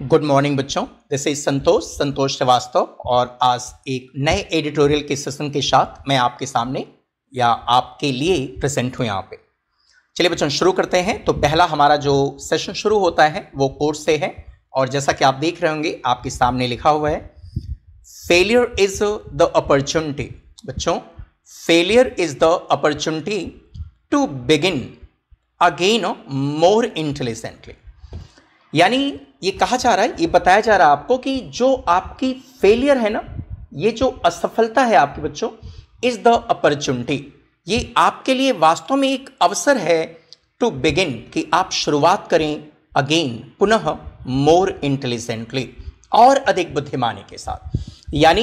Good morning बच्चों, this is Santosh Srivastava और आज एक नए एडिटोरियल के सेशन के साथ मैं आपके सामने या आपके लिए प्रेजेंट हूं यहाँ पे। चलिए बच्चों शुरू करते हैं। तो पहला हमारा जो सेशन शुरू होता है वो कोर्स से है और जैसा कि आप देख रहे होंगे आपके सामने लिखा हुआ है फेलियर इज द अपॉर्चुनिटी। बच्चों, failure is the opportunity to begin again more intelligently. यानी ये कहा जा रहा है, ये बताया जा रहा है आपको कि जो आपकी फेलियर है ना, ये जो असफलता है आपके बच्चों, इज द अपॉर्चुनिटी, ये आपके लिए वास्तव में एक अवसर है टू बिगिन, कि आप शुरुआत करें अगेन, पुनः मोर इंटेलिजेंटली, और अधिक बुद्धिमानी के साथ। यानी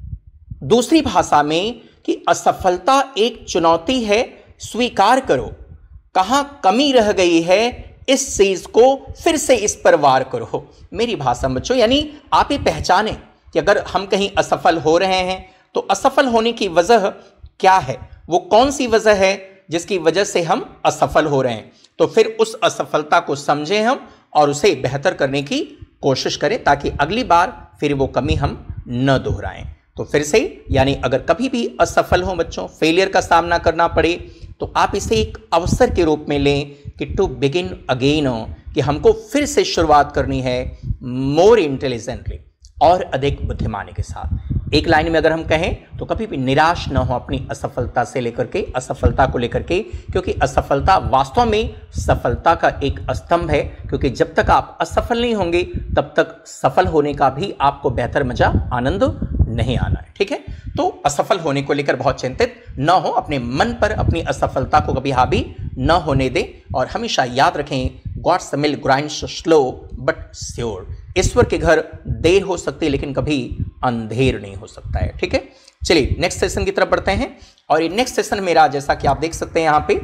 दूसरी भाषा में कि असफलता एक चुनौती है, स्वीकार करो कहां कमी रह गई है, इस चीज को फिर से इस पर वार करो। मेरी भाषा में बच्चों, यानी आप ये पहचानें कि अगर हम कहीं असफल हो रहे हैं तो असफल होने की वजह क्या है, वो कौन सी वजह है जिसकी वजह से हम असफल हो रहे हैं। तो फिर उस असफलता को समझें हम और उसे बेहतर करने की कोशिश करें ताकि अगली बार फिर वो कमी हम न दोहराएं। तो फिर से, यानी अगर कभी भी असफल हो बच्चों, फेलियर का सामना करना पड़े, तो आप इसे एक अवसर के रूप में लें कि टू बिगिन अगेन, कि हमको फिर से शुरुआत करनी है मोर इंटेलिजेंटली, और अधिक बुद्धिमानी के साथ। एक लाइन में अगर हम कहें तो कभी भी निराश न हो अपनी असफलता से लेकर के, असफलता को लेकर के, क्योंकि असफलता वास्तव में सफलता का एक स्तंभ है। क्योंकि जब तक आप असफल नहीं होंगे तब तक सफल होने का भी आपको बेहतर मजा, आनंद नहीं आना है। ठीक है, तो असफल होने को लेकर बहुत चिंतित न हो, अपने मन पर अपनी असफलता को कभी हावी न होने दें, और हमेशा याद रखें God's mill grinds slow but sure. ईश्वर के घर देर हो सकती है लेकिन कभी अंधेर नहीं हो सकता है। ठीक है, चलिए नेक्स्ट सेशन की तरफ बढ़ते हैं। और ये नेक्स्ट सेशन मेरा, जैसा कि आप देख सकते हैं यहां पे,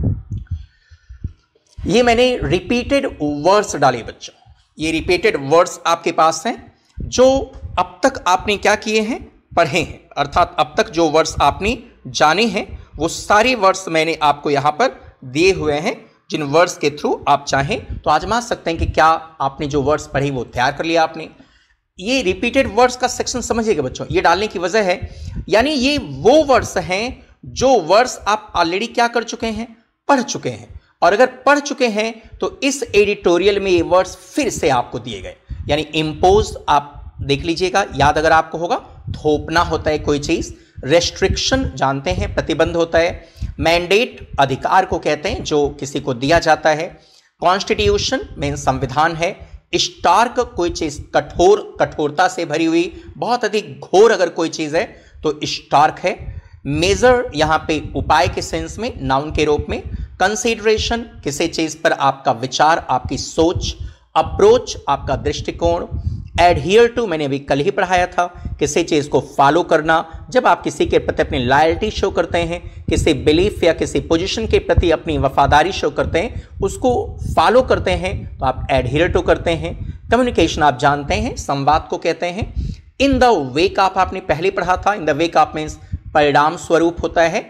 ये मैंने रिपीटेड वर्ड्स डाले बच्चों। ये रिपीटेड वर्ड्स आपके पास हैं जो अब तक आपने क्या किए हैं, पढ़े हैं, अर्थात अब तक जो वर्ड्स आपने जाने हैं वो सारे वर्ड्स मैंने आपको यहां पर दिए हुए हैं, जिन वर्ड्स के थ्रू आप चाहें तो आजमा सकते हैं कि क्या आपने जो वर्ड्स पढ़े वो तैयार कर लिया आपने। ये रिपीटेड वर्ड्स का सेक्शन समझिएगा बच्चों, ये डालने की वजह है, यानी ये वो वर्ड्स हैं जो वर्ड्स आप ऑलरेडी क्या कर चुके हैं, पढ़ चुके हैं। और अगर पढ़ चुके हैं तो इस एडिटोरियल में ये वर्ड्स फिर से आपको दिए गए। यानी इम्पोज आप देख लीजिएगा, याद अगर आपको होगा, थोपना होता है कोई चीज, रेस्ट्रिक्शन जानते हैं प्रतिबंध होता है, मैंडेट अधिकार को कहते हैं जो किसी को दिया जाता है, कॉन्स्टिट्यूशन में संविधान है, स्टार्क कोई चीज कठोरता से भरी हुई, बहुत अधिक घोर अगर कोई चीज है तो स्टार्क है, मेजर यहां पे उपाय के सेंस में नाउन के रूप में, कंसीडरेशन किसी चीज पर आपका विचार, आपकी सोच, अप्रोच आपका दृष्टिकोण, एडहियर टू मैंने अभी कल ही पढ़ाया था, किसी चीज को फॉलो करना, जब आप किसी के प्रति अपनी लॉयल्टी शो करते हैं, किसी बिलीफ या किसी पोजीशन के प्रति अपनी वफादारी शो करते हैं, उसको फॉलो करते हैं तो आप एडहियर टू करते हैं। कम्युनिकेशन आप जानते हैं, संवाद को कहते हैं। इन द वेक ऑफ आपने पहले पढ़ा था, in the wake of means परिणाम स्वरूप होता है।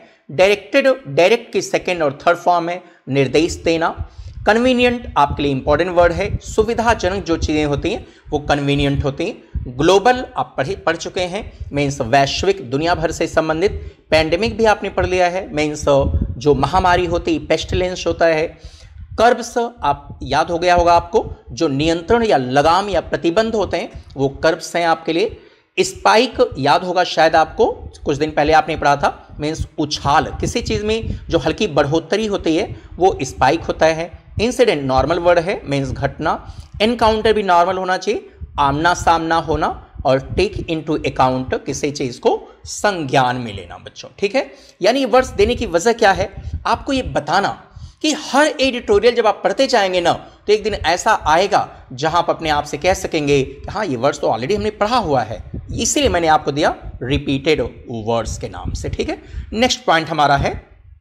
डायरेक्ट की सेकेंड और थर्ड फॉर्म है निर्देश देना। कन्वीनियंट आपके लिए इंपॉर्टेंट वर्ड है, सुविधाजनक जो चीजें होती हैं वो कन्वीनियंट होती हैं। ग्लोबल आप पढ़ चुके हैं, मीन्स वैश्विक, दुनिया भर से संबंधित। पैंडेमिक भी आपने पढ़ लिया है, मीन्स जो महामारी होती है, पेस्टिलेंस होता है। कर्ब्स आप याद हो गया होगा आपको, जो नियंत्रण या लगाम या प्रतिबंध होते हैं वो कर्ब्स हैं आपके लिए। स्पाइक याद होगा शायद आपको, कुछ दिन पहले आपने पढ़ा था, मीन्स उछाल, किसी चीज में जो हल्की बढ़ोतरी होती है वो स्पाइक होता है। इंसिडेंट नॉर्मल वर्ड है, मीन्स घटना। एनकाउंटर भी नॉर्मल होना चाहिए, आमना सामना होना। और टेक इनटू अकाउंट, किसी चीज को संज्ञान में लेना बच्चों। ठीक है, यानी वर्ड्स देने की वजह क्या है, आपको ये बताना कि हर एडिटोरियल जब आप पढ़ते जाएंगे ना तो एक दिन ऐसा आएगा जहां आप अपने आप से कह सकेंगे कि हाँ ये वर्ड्स तो ऑलरेडी हमने पढ़ा हुआ है, इसीलिए मैंने आपको दिया रिपीटेड वर्ड्स के नाम से। ठीक है, नेक्स्ट पॉइंट हमारा है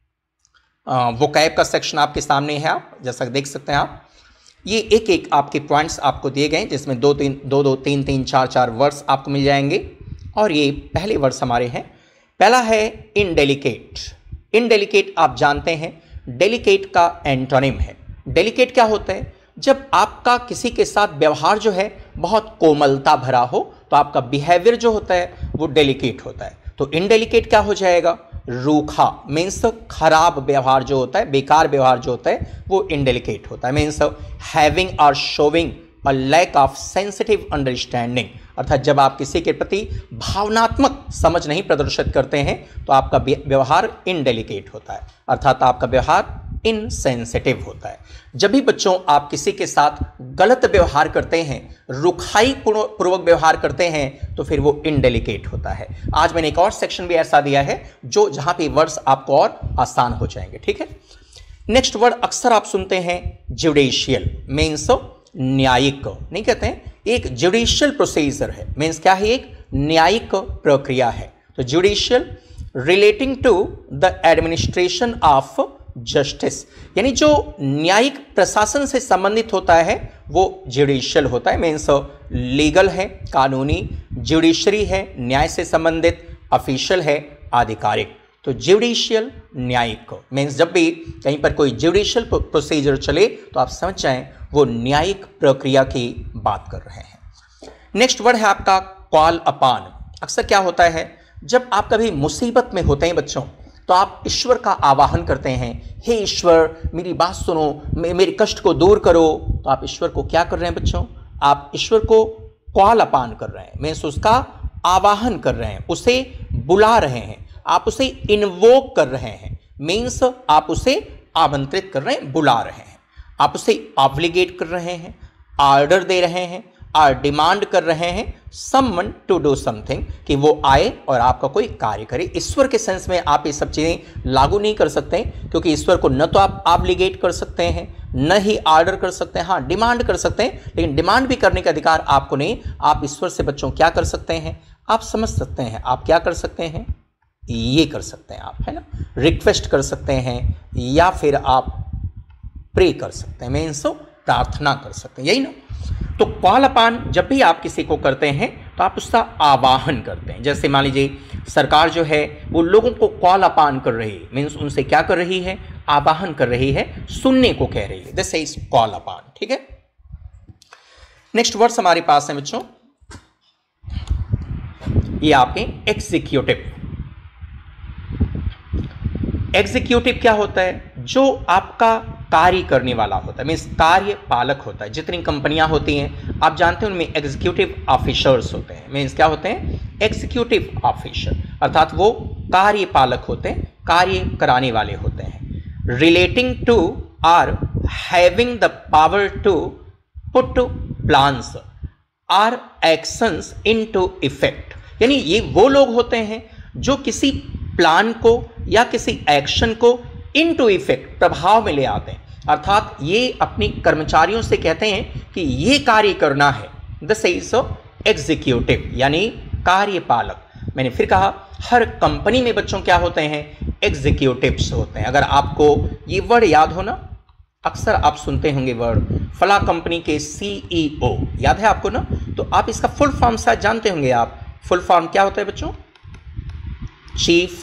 वोकैब का सेक्शन आपके सामने है, आप जैसा देख सकते हैं आप, ये एक एक आपके पॉइंट्स आपको दिए गए जिसमें दो तीन चार वर्ड्स आपको मिल जाएंगे। और ये पहले वर्ड्स हमारे हैं, पहला है इनडेलिकेट। इनडेलिकेट आप जानते हैं डेलिकेट का एंटोनिम है। डेलिकेट क्या होता है, जब आपका किसी के साथ व्यवहार जो है बहुत कोमलता भरा हो, तो आपका बिहेवियर जो होता है वो डेलिकेट होता है। तो इनडेलिकेट क्या हो जाएगा? रूखा, मीन्स खराब व्यवहार जो होता है, बेकार व्यवहार जो होता है वो इनडेलिकेट होता है। मीन्स हैविंग और showing a lack of sensitive understanding, अर्थात जब आप किसी के प्रति भावनात्मक समझ नहीं प्रदर्शित करते हैं तो आपका व्यवहार इनडेलिकेट होता है, अर्थात आपका व्यवहार इनसेंसिटिव होता है। जब भी बच्चों आप किसी के साथ गलत व्यवहार करते हैं, रुखाई पूर्वक व्यवहार करते हैं, तो फिर वो इनडेलिकेट होता है। आज मैंने एक और सेक्शन भी ऐसा दिया है जो जहां पे वर्ड्स आपको और आसान हो जाएंगे, ठीक है। नेक्स्ट वर्ड अक्सर आप सुनते हैं जुडिशियल, मीन्स न्यायिक नहीं कहते हैं, एक जुडिशियल प्रोसीजर है, मीन्स क्या है? एक न्यायिक प्रक्रिया है। तो judicial relating to the administration of justice, यानी जो न्यायिक प्रशासन से संबंधित होता है वो जुडिशियल होता है। मीन्स लीगल है, कानूनी, जुडिशरी है, न्याय से संबंधित, ऑफिशियल है, आधिकारिक। तो जुडिशियल न्यायिक मीन्स जब भी कहीं पर कोई जुडिशियल प्रोसीजर चले तो आप समझ जाएं वो न्यायिक प्रक्रिया की बात कर रहे हैं। नेक्स्ट वर्ड है आपका कॉल अपॉन। अक्सर क्या होता है, जब आप कभी मुसीबत में होते हैं बच्चों, तो आप ईश्वर का आवाहन करते हैं, हे ईश्वर मेरी बात सुनो, मेरे कष्ट को दूर करो। तो आप ईश्वर को क्या कर रहे हैं बच्चों? आप ईश्वर को कॉल अपॉन कर रहे हैं, मीन्स उसका आवाहन कर रहे हैं, उसे बुला रहे हैं, आप उसे इन्वोक कर रहे हैं, मीन्स आप उसे आमंत्रित कर रहे हैं, बुला रहे हैं, आप उसे ऑब्लिगेट कर रहे हैं, ऑर्डर दे रहे हैं और डिमांड कर रहे हैं समवन टू डू समथिंग, कि वो आए और आपका कोई कार्य करे। ईश्वर के सेंस में आप ये सब चीज़ें लागू नहीं कर सकते, क्योंकि ईश्वर को न तो आप ऑब्लिगेट कर सकते हैं, न ही ऑर्डर कर सकते हैं। हाँ, डिमांड कर सकते हैं, लेकिन डिमांड भी करने का अधिकार आपको नहीं। आप ईश्वर से बच्चों क्या कर सकते हैं? आप समझ सकते हैं, आप क्या कर सकते हैं? ये कर सकते हैं आप, है ना, रिक्वेस्ट कर सकते हैं, या फिर आप प्रे कर सकते हैं, मीन्स प्रार्थना कर सकते हैं, यही ना। तो कॉल अपॉन जब भी आप किसी को करते हैं तो आप उसका आवाहन करते हैं। जैसे मान लीजिए सरकार जो है वो लोगों को कॉल अपॉन कर रही है, मीन्स उनसे क्या कर रही है? आवाहन कर रही है, सुनने को कह रही है, दिस इज कॉल अपॉन, ठीक है। नेक्स्ट वर्ड्स हमारे पास है बच्चों, ये आपके एग्जीक्यूटिव। एग्जीक्यूटिव क्या होता है? जो आपका कार्य करने वाला होता है, मीन्स कार्य पालक होता है। जितनी कंपनियां होती हैं आप जानते हैं उनमें एग्जीक्यूटिव ऑफिसर्स होते हैं, मीन्स क्या होते हैं? एग्जीक्यूटिव ऑफिसर, अर्थात वो कार्य पालक होते हैं, कार्य कराने वाले होते हैं। Relating to or having the power to put plans or actions into effect, यानी ये वो लोग होते हैं जो किसी प्लान को या किसी एक्शन को इनटू इफेक्ट, प्रभाव में ले आते हैं, अर्थात ये अपने कर्मचारियों से कहते हैं कि ये कार्य करना है। दिस इज एग्जीक्यूटिव, यानी कार्यपालक। मैंने फिर कहा हर कंपनी में बच्चों क्या होते हैं? एग्जीक्यूटिव्स होते हैं। अगर आपको ये वर्ड याद हो ना, अक्सर आप सुनते होंगे वर्ड फला कंपनी के सीईओ, याद है आपको ना? तो आप इसका फुल फॉर्म शायद जानते होंगे आप। फुल फॉर्म क्या होता है बच्चों? चीफ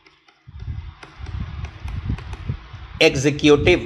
एग्जीक्यूटिव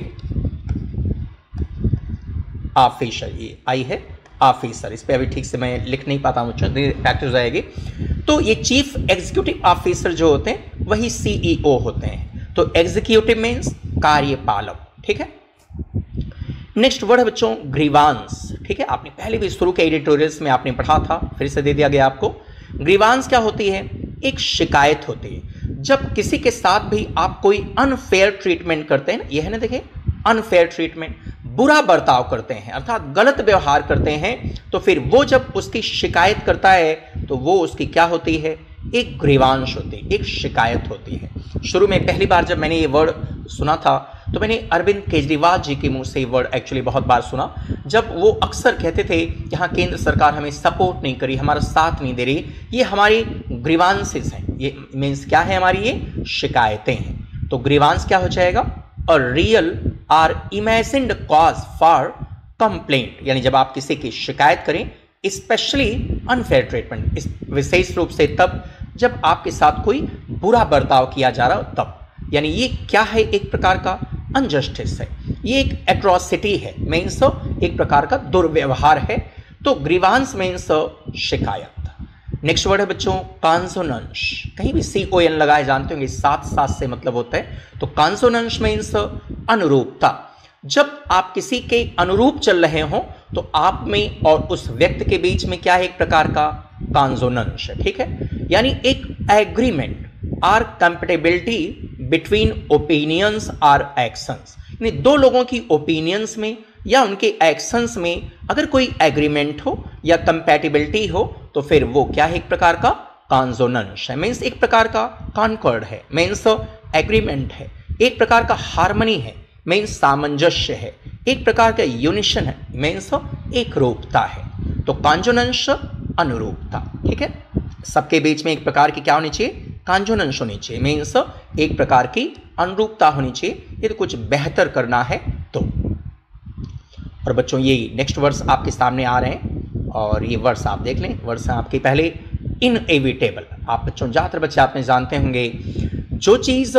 ऑफिसर, ये आई है ऑफिसर, इस पे अभी ठीक से मैं लिख नहीं पाता हूँ, प्रैक्टिस हो जाएगी। तो ये चीफ एग्जीक्यूटिव ऑफिसर जो होते हैं वही सीईओ होते हैं। तो एग्जीक्यूटिव मीन्स कार्यपालक, ठीक है। नेक्स्ट वर्ड है बच्चों ग्रीवांस, ठीक है। आपने पहले भी शुरू के एडिटोरियल्स में आपने पढ़ा था, फिर से दे दिया गया आपको। ग्रीवांस क्या होती है? एक शिकायत होती है। जब किसी के साथ भी आप कोई अनफेयर ट्रीटमेंट करते हैं, यह है ना, देखिए अनफेयर ट्रीटमेंट, बुरा बर्ताव करते हैं, अर्थात गलत व्यवहार करते हैं, तो फिर वो जब उसकी शिकायत करता है तो वो उसकी क्या होती है? एक ग्रीवांश होती है, एक शिकायत होती है। शुरू में पहली बार जब मैंने ये वर्ड सुना था तो मैंने अरविंद केजरीवाल जी के मुंह से ये वर्ड एक्चुअली बहुत बार सुना, जब वो अक्सर कहते थे कि हाँ केंद्र सरकार हमें सपोर्ट नहीं करी, हमारा साथ नहीं दे रही, ये हमारी ग्रीवांसेस हैं, ये मीन्स क्या है? हमारी ये शिकायतें हैं। तो ग्रीवांस क्या हो जाएगा? A real or imagined cause for complaint, यानी जब आप किसी की शिकायत करें, स्पेशली अनफेयर ट्रीटमेंट, इस विशेष रूप से तब जब आपके साथ कोई बुरा बर्ताव किया जा रहा हो तब, यानी ये क्या है? एक प्रकार का अनजस्टिस है, ये एक एट्रॉसिटी है, मीन्स एक प्रकार का दुर्व्यवहार है। तो ग्रीवांस मीन्स शिकायत। नेक्स्ट वर्ड है बच्चों कॉन्सोनेंस। कहीं भी CON लगाए जानते होंगे, साथ साथ से मतलब होता है। तो कॉन्सोनेंस मीन्स अनुरूपता। जब आप किसी के अनुरूप चल रहे हो तो आप में और उस व्यक्ति के बीच में क्या है, एक प्रकार का कॉन्सोनेंस है, ठीक है। यानी एक agreement or compatibility between opinions or actions. यानी दो लोगों की ओपिनियंस में या उनके एक्शंस में अगर कोई एग्रीमेंट हो या कंपैटिबिलिटी हो तो फिर वो क्या है, एक प्रकार का कॉन्सोनेंस है। मीन्स एक प्रकार का कॉन्कॉर्ड है, मीन्स एग्रीमेंट है। एक प्रकार का हार्मनी है, मीन्स सामंजस्य है। एक प्रकार का यूनिशन है, मीन्स एक रूपता है। तो कॉन्सोनेंस अनुरूपता, ठीक है। सबके बीच में एक प्रकार की क्या होनी चाहिए, कॉन्सोनेंस होनी चाहिए। मीन्स एक प्रकार की अनुरूपता होनी चाहिए यदि कुछ बेहतर करना है तो। और बच्चों ये नेक्स्ट वर्ड्स आपके सामने आ रहे हैं और ये वर्ड्स आप देख लें। वर्ड्स हैं आपके पहले इनएविटेबल। आप बच्चों ज़्यादातर बच्चे आप में जानते होंगे जो चीज़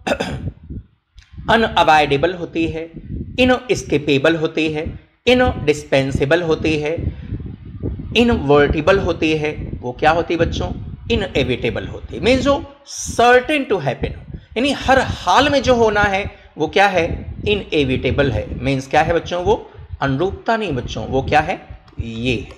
अनअवॉइडेबल होती है, इनएस्केपेबल होती है, इनडिस्पेंसेबल होती है, इनवर्टिबल होती है, वो क्या होती है बच्चों, इनएविटेबल होती है। मीन्स जो सर्टेन टू हैपन, यानी हर हाल में जो होना है वो क्या है, इनएविटेबल है। मीन्स क्या है बच्चों, वो अनुरूपता नहीं बच्चों, वो क्या है, ये है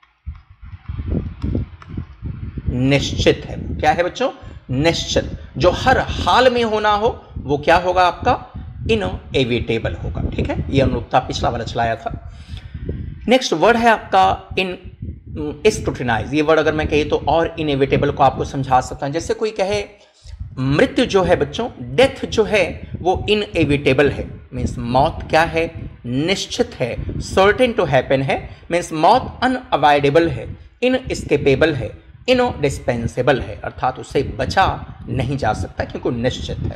निश्चित है। क्या है बच्चों, निश्चित। जो हर हाल में होना हो वो क्या होगा आपका, इनएविटेबल होगा, ठीक है। ये अनुरूपता पिछला वाला चलाया था। नेक्स्ट वर्ड है आपका इन स्क्रूटिनाइज। ये वर्ड अगर मैं कही तो और इनएविटेबल को आपको समझा सकता हूं। जैसे कोई कहे मृत्यु जो है बच्चों, डेथ जो है वो इनएविटेबल है। मीन्स मौत क्या है, निश्चित है, सर्टेन टू हैपन है। मीन्स मौत अनअवॉइडेबल है, इनएस्केपेबल है, इनडिस्पेंसेबल है, अर्थात उससे बचा नहीं जा सकता क्योंकि निश्चित है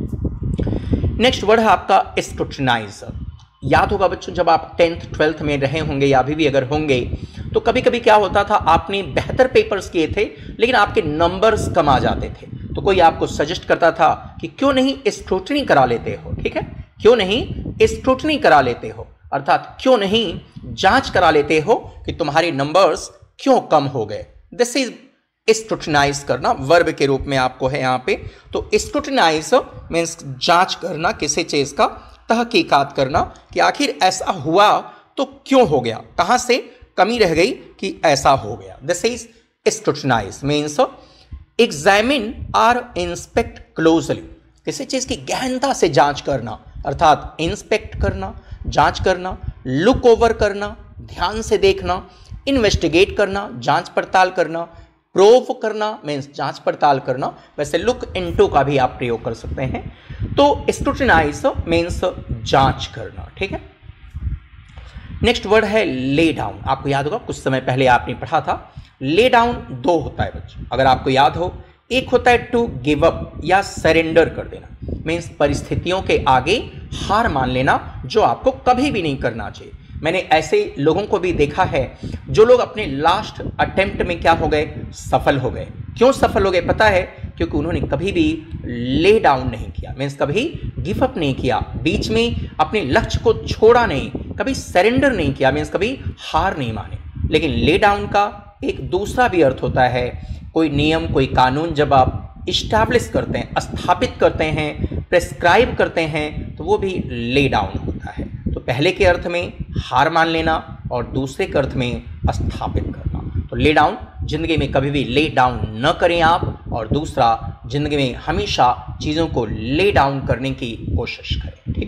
वो। नेक्स्ट वर्ड है आपका स्क्रूटिनाइज। याद होगा बच्चों जब आप 10th 12th में रहे होंगे या अभी भी अगर होंगे तो कभी कभी क्या होता था, आपने बेहतर पेपर्स किए थे लेकिन आपके नंबर्स कम आ जाते थे, तो कोई आपको सजेस्ट करता था कि क्यों नहीं स्क्रूटनी करा लेते हो, ठीक है, क्यों नहीं स्क्रूटनी करा लेते हो, अर्थात क्यों नहीं जांच करा लेते हो कि तुम्हारे नंबर्स क्यों कम हो गए। दिस इज स्क्रूटनाइज करना, वर्ब के रूप में आपको है यहाँ पे। तो स्क्रूटनाइज मीन्स जांच करना, किसी चीज का तहकीकात करना कि आखिर ऐसा हुआ तो क्यों हो गया, कहां से कमी रह गई कि ऐसा हो गया। This is scrutinize means examine or inspect closely, किसी चीज की गहनता से जांच करना, अर्थात इंस्पेक्ट करना, जांच करना, लुक ओवर करना, ध्यान से देखना, इन्वेस्टिगेट करना, जांच पड़ताल करना, प्रोव करना मीन्स जांच पड़ताल करना। वैसे लुक इनटू का भी आप प्रयोग कर सकते हैं। तो स्क्रूटिनाइज मीन्स जांच करना, ठीक है। नेक्स्ट वर्ड है ले डाउन। आपको याद होगा कुछ समय पहले आपने पढ़ा था, ले डाउन दो होता है बच्चों, अगर आपको याद हो। एक होता है टू गिव अप या सरेंडर कर देना, मीन्स परिस्थितियों के आगे हार मान लेना, जो आपको कभी भी नहीं करना चाहिए। मैंने ऐसे लोगों को भी देखा है जो लोग अपने लास्ट अटेम्प्ट में क्या हो गए, सफल हो गए। क्यों सफल हो गए पता है, क्योंकि उन्होंने कभी भी ले डाउन नहीं किया, मीन्स कभी गिव अप नहीं किया, बीच में अपने लक्ष्य को छोड़ा नहीं, कभी सरेंडर नहीं किया, मीन्स कभी हार नहीं माने। लेकिन ले डाउन का एक दूसरा भी अर्थ होता है, कोई नियम कोई कानून जब आप इस्टेब्लिश करते हैं, स्थापित करते हैं, प्रेस्क्राइब करते हैं, तो वो भी ले डाउन होता है। तो पहले के अर्थ में हार मान लेना और दूसरे के अर्थ में स्थापित करना। तो ले डाउन, जिंदगी में कभी भी ले डाउन न करें आप, और दूसरा जिंदगी में हमेशा चीज़ों को ले डाउन करने की कोशिश करें, ठीक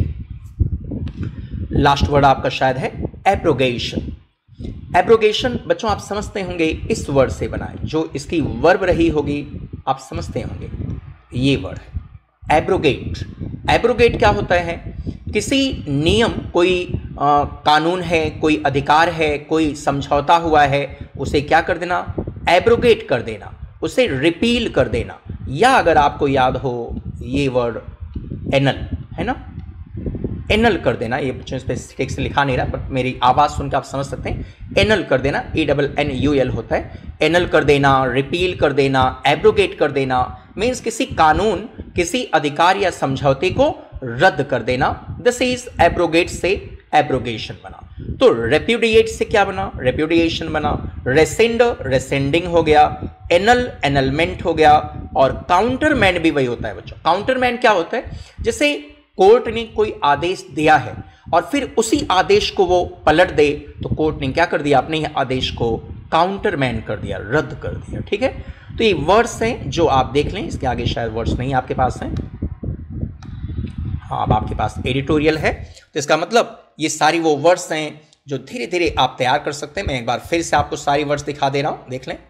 है। लास्ट वर्ड आपका शायद है एब्रोगेशन। एब्रोगेशन बच्चों आप समझते होंगे इस वर्ड से बना है, जो इसकी वर्ब रही होगी आप समझते होंगे, ये वर्ड है एब्रोगेट। एब्रोगेट क्या होता है, किसी नियम कोई कानून है, कोई अधिकार है, कोई समझौता हुआ है, उसे क्या कर देना, एब्रोगेट कर देना, उसे रिपील कर देना। या अगर आपको याद हो ये वर्ड एनल है ना, एनल कर देना, ये बच्चों इस पर ठीक से लिखा नहीं रहा पर मेरी आवाज़ सुनकर आप समझ सकते हैं, एनल कर देना, ENNUL होता है, एनल कर देना, रिपील कर देना, एब्रोगेट कर देना, मीन्स किसी कानून किसी अधिकार या समझौते को रद्द कर देना। दिस इज एब्रोगेट से एब्रोगेशन बना। तो रेप्यूडिएट से क्या बना, रेप्यूडिएशन बना। रेसेंड, रेसेंडिंग हो गया। एनल, एनलमेंट हो गया। और काउंटरमैंड भी वही होता है बच्चों। काउंटरमैंड क्या होता है, जैसे कोर्ट ने कोई आदेश दिया है और फिर उसी आदेश को वो पलट दे, तो कोर्ट ने क्या कर दिया, अपने ही आदेश को काउंटरमैंड कर दिया, रद्द कर दिया। ठीक है, तो ये वर्ड्स हैं जो आप देख लें, इसके आगे शायद वर्ड्स नहीं आपके पास हैं। हाँ, अब आपके पास एडिटोरियल है, तो इसका मतलब ये सारी वो वर्ड्स हैं जो धीरे धीरे आप तैयार कर सकते हैं। मैं एक बार फिर से आपको सारी वर्ड्स दिखा दे रहा हूं, देख लें।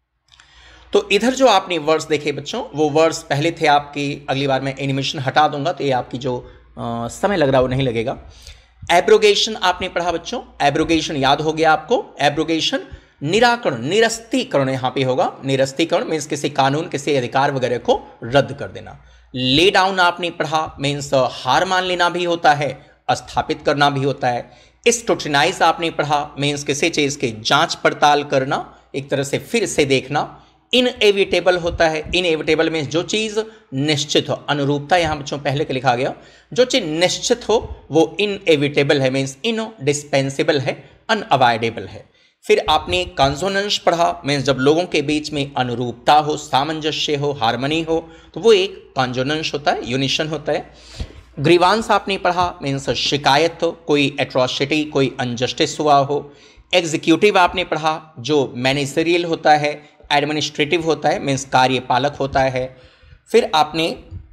तो इधर जो आपने वर्ड्स देखे बच्चों, वो वर्ड्स पहले थे आपकी। अगली बार मैं एनिमेशन हटा दूंगा तो ये आपकी जो समय लग रहा है वो नहीं लगेगा। एब्रोगेशन आपने पढ़ा बच्चों, एब्रोगेशन याद हो गया आपको। एब्रोगेशन निराकरण, निरस्तीकरण यहां पे होगा। निरस्तीकरण मीन्स किसी कानून, किसी अधिकार वगैरह को रद्द कर देना। ले डाउन आपने पढ़ा, मीन्स हार मान लेना भी होता है, स्थापित करना भी होता है। स्क्रूटिनाइज आपने पढ़ा, मीन्स किसी चीज की जांच पड़ताल करना, एक तरह से फिर से देखना। इनएविटेबल होता है, इनएविटेबल मीन्स जो चीज निश्चित हो। अनुरूपता यहां बच्चों पहले के लिखा गया, जो चीज निश्चित हो वो इनएविटेबल है, मीन्स इनडिस्पेंसेबल है, अनअवॉइडेबल है। फिर आपने कॉन्सोनेंस पढ़ा, मीन्स जब लोगों के बीच में अनुरूपता हो, सामंजस्य हो, हार्मनी हो, तो वो एक कॉन्सोनेंस होता है, यूनिशन होता है। ग्रीवांस आपने पढ़ा, मीन्स शिकायत हो, कोई एट्रोसिटी, कोई अनजस्टिस हुआ हो। एग्जीक्यूटिव आपने पढ़ा, जो मैनेजरियल होता है, एडमिनिस्ट्रेटिव होता है, मीन्स कार्यपालक होता है। फिर आपने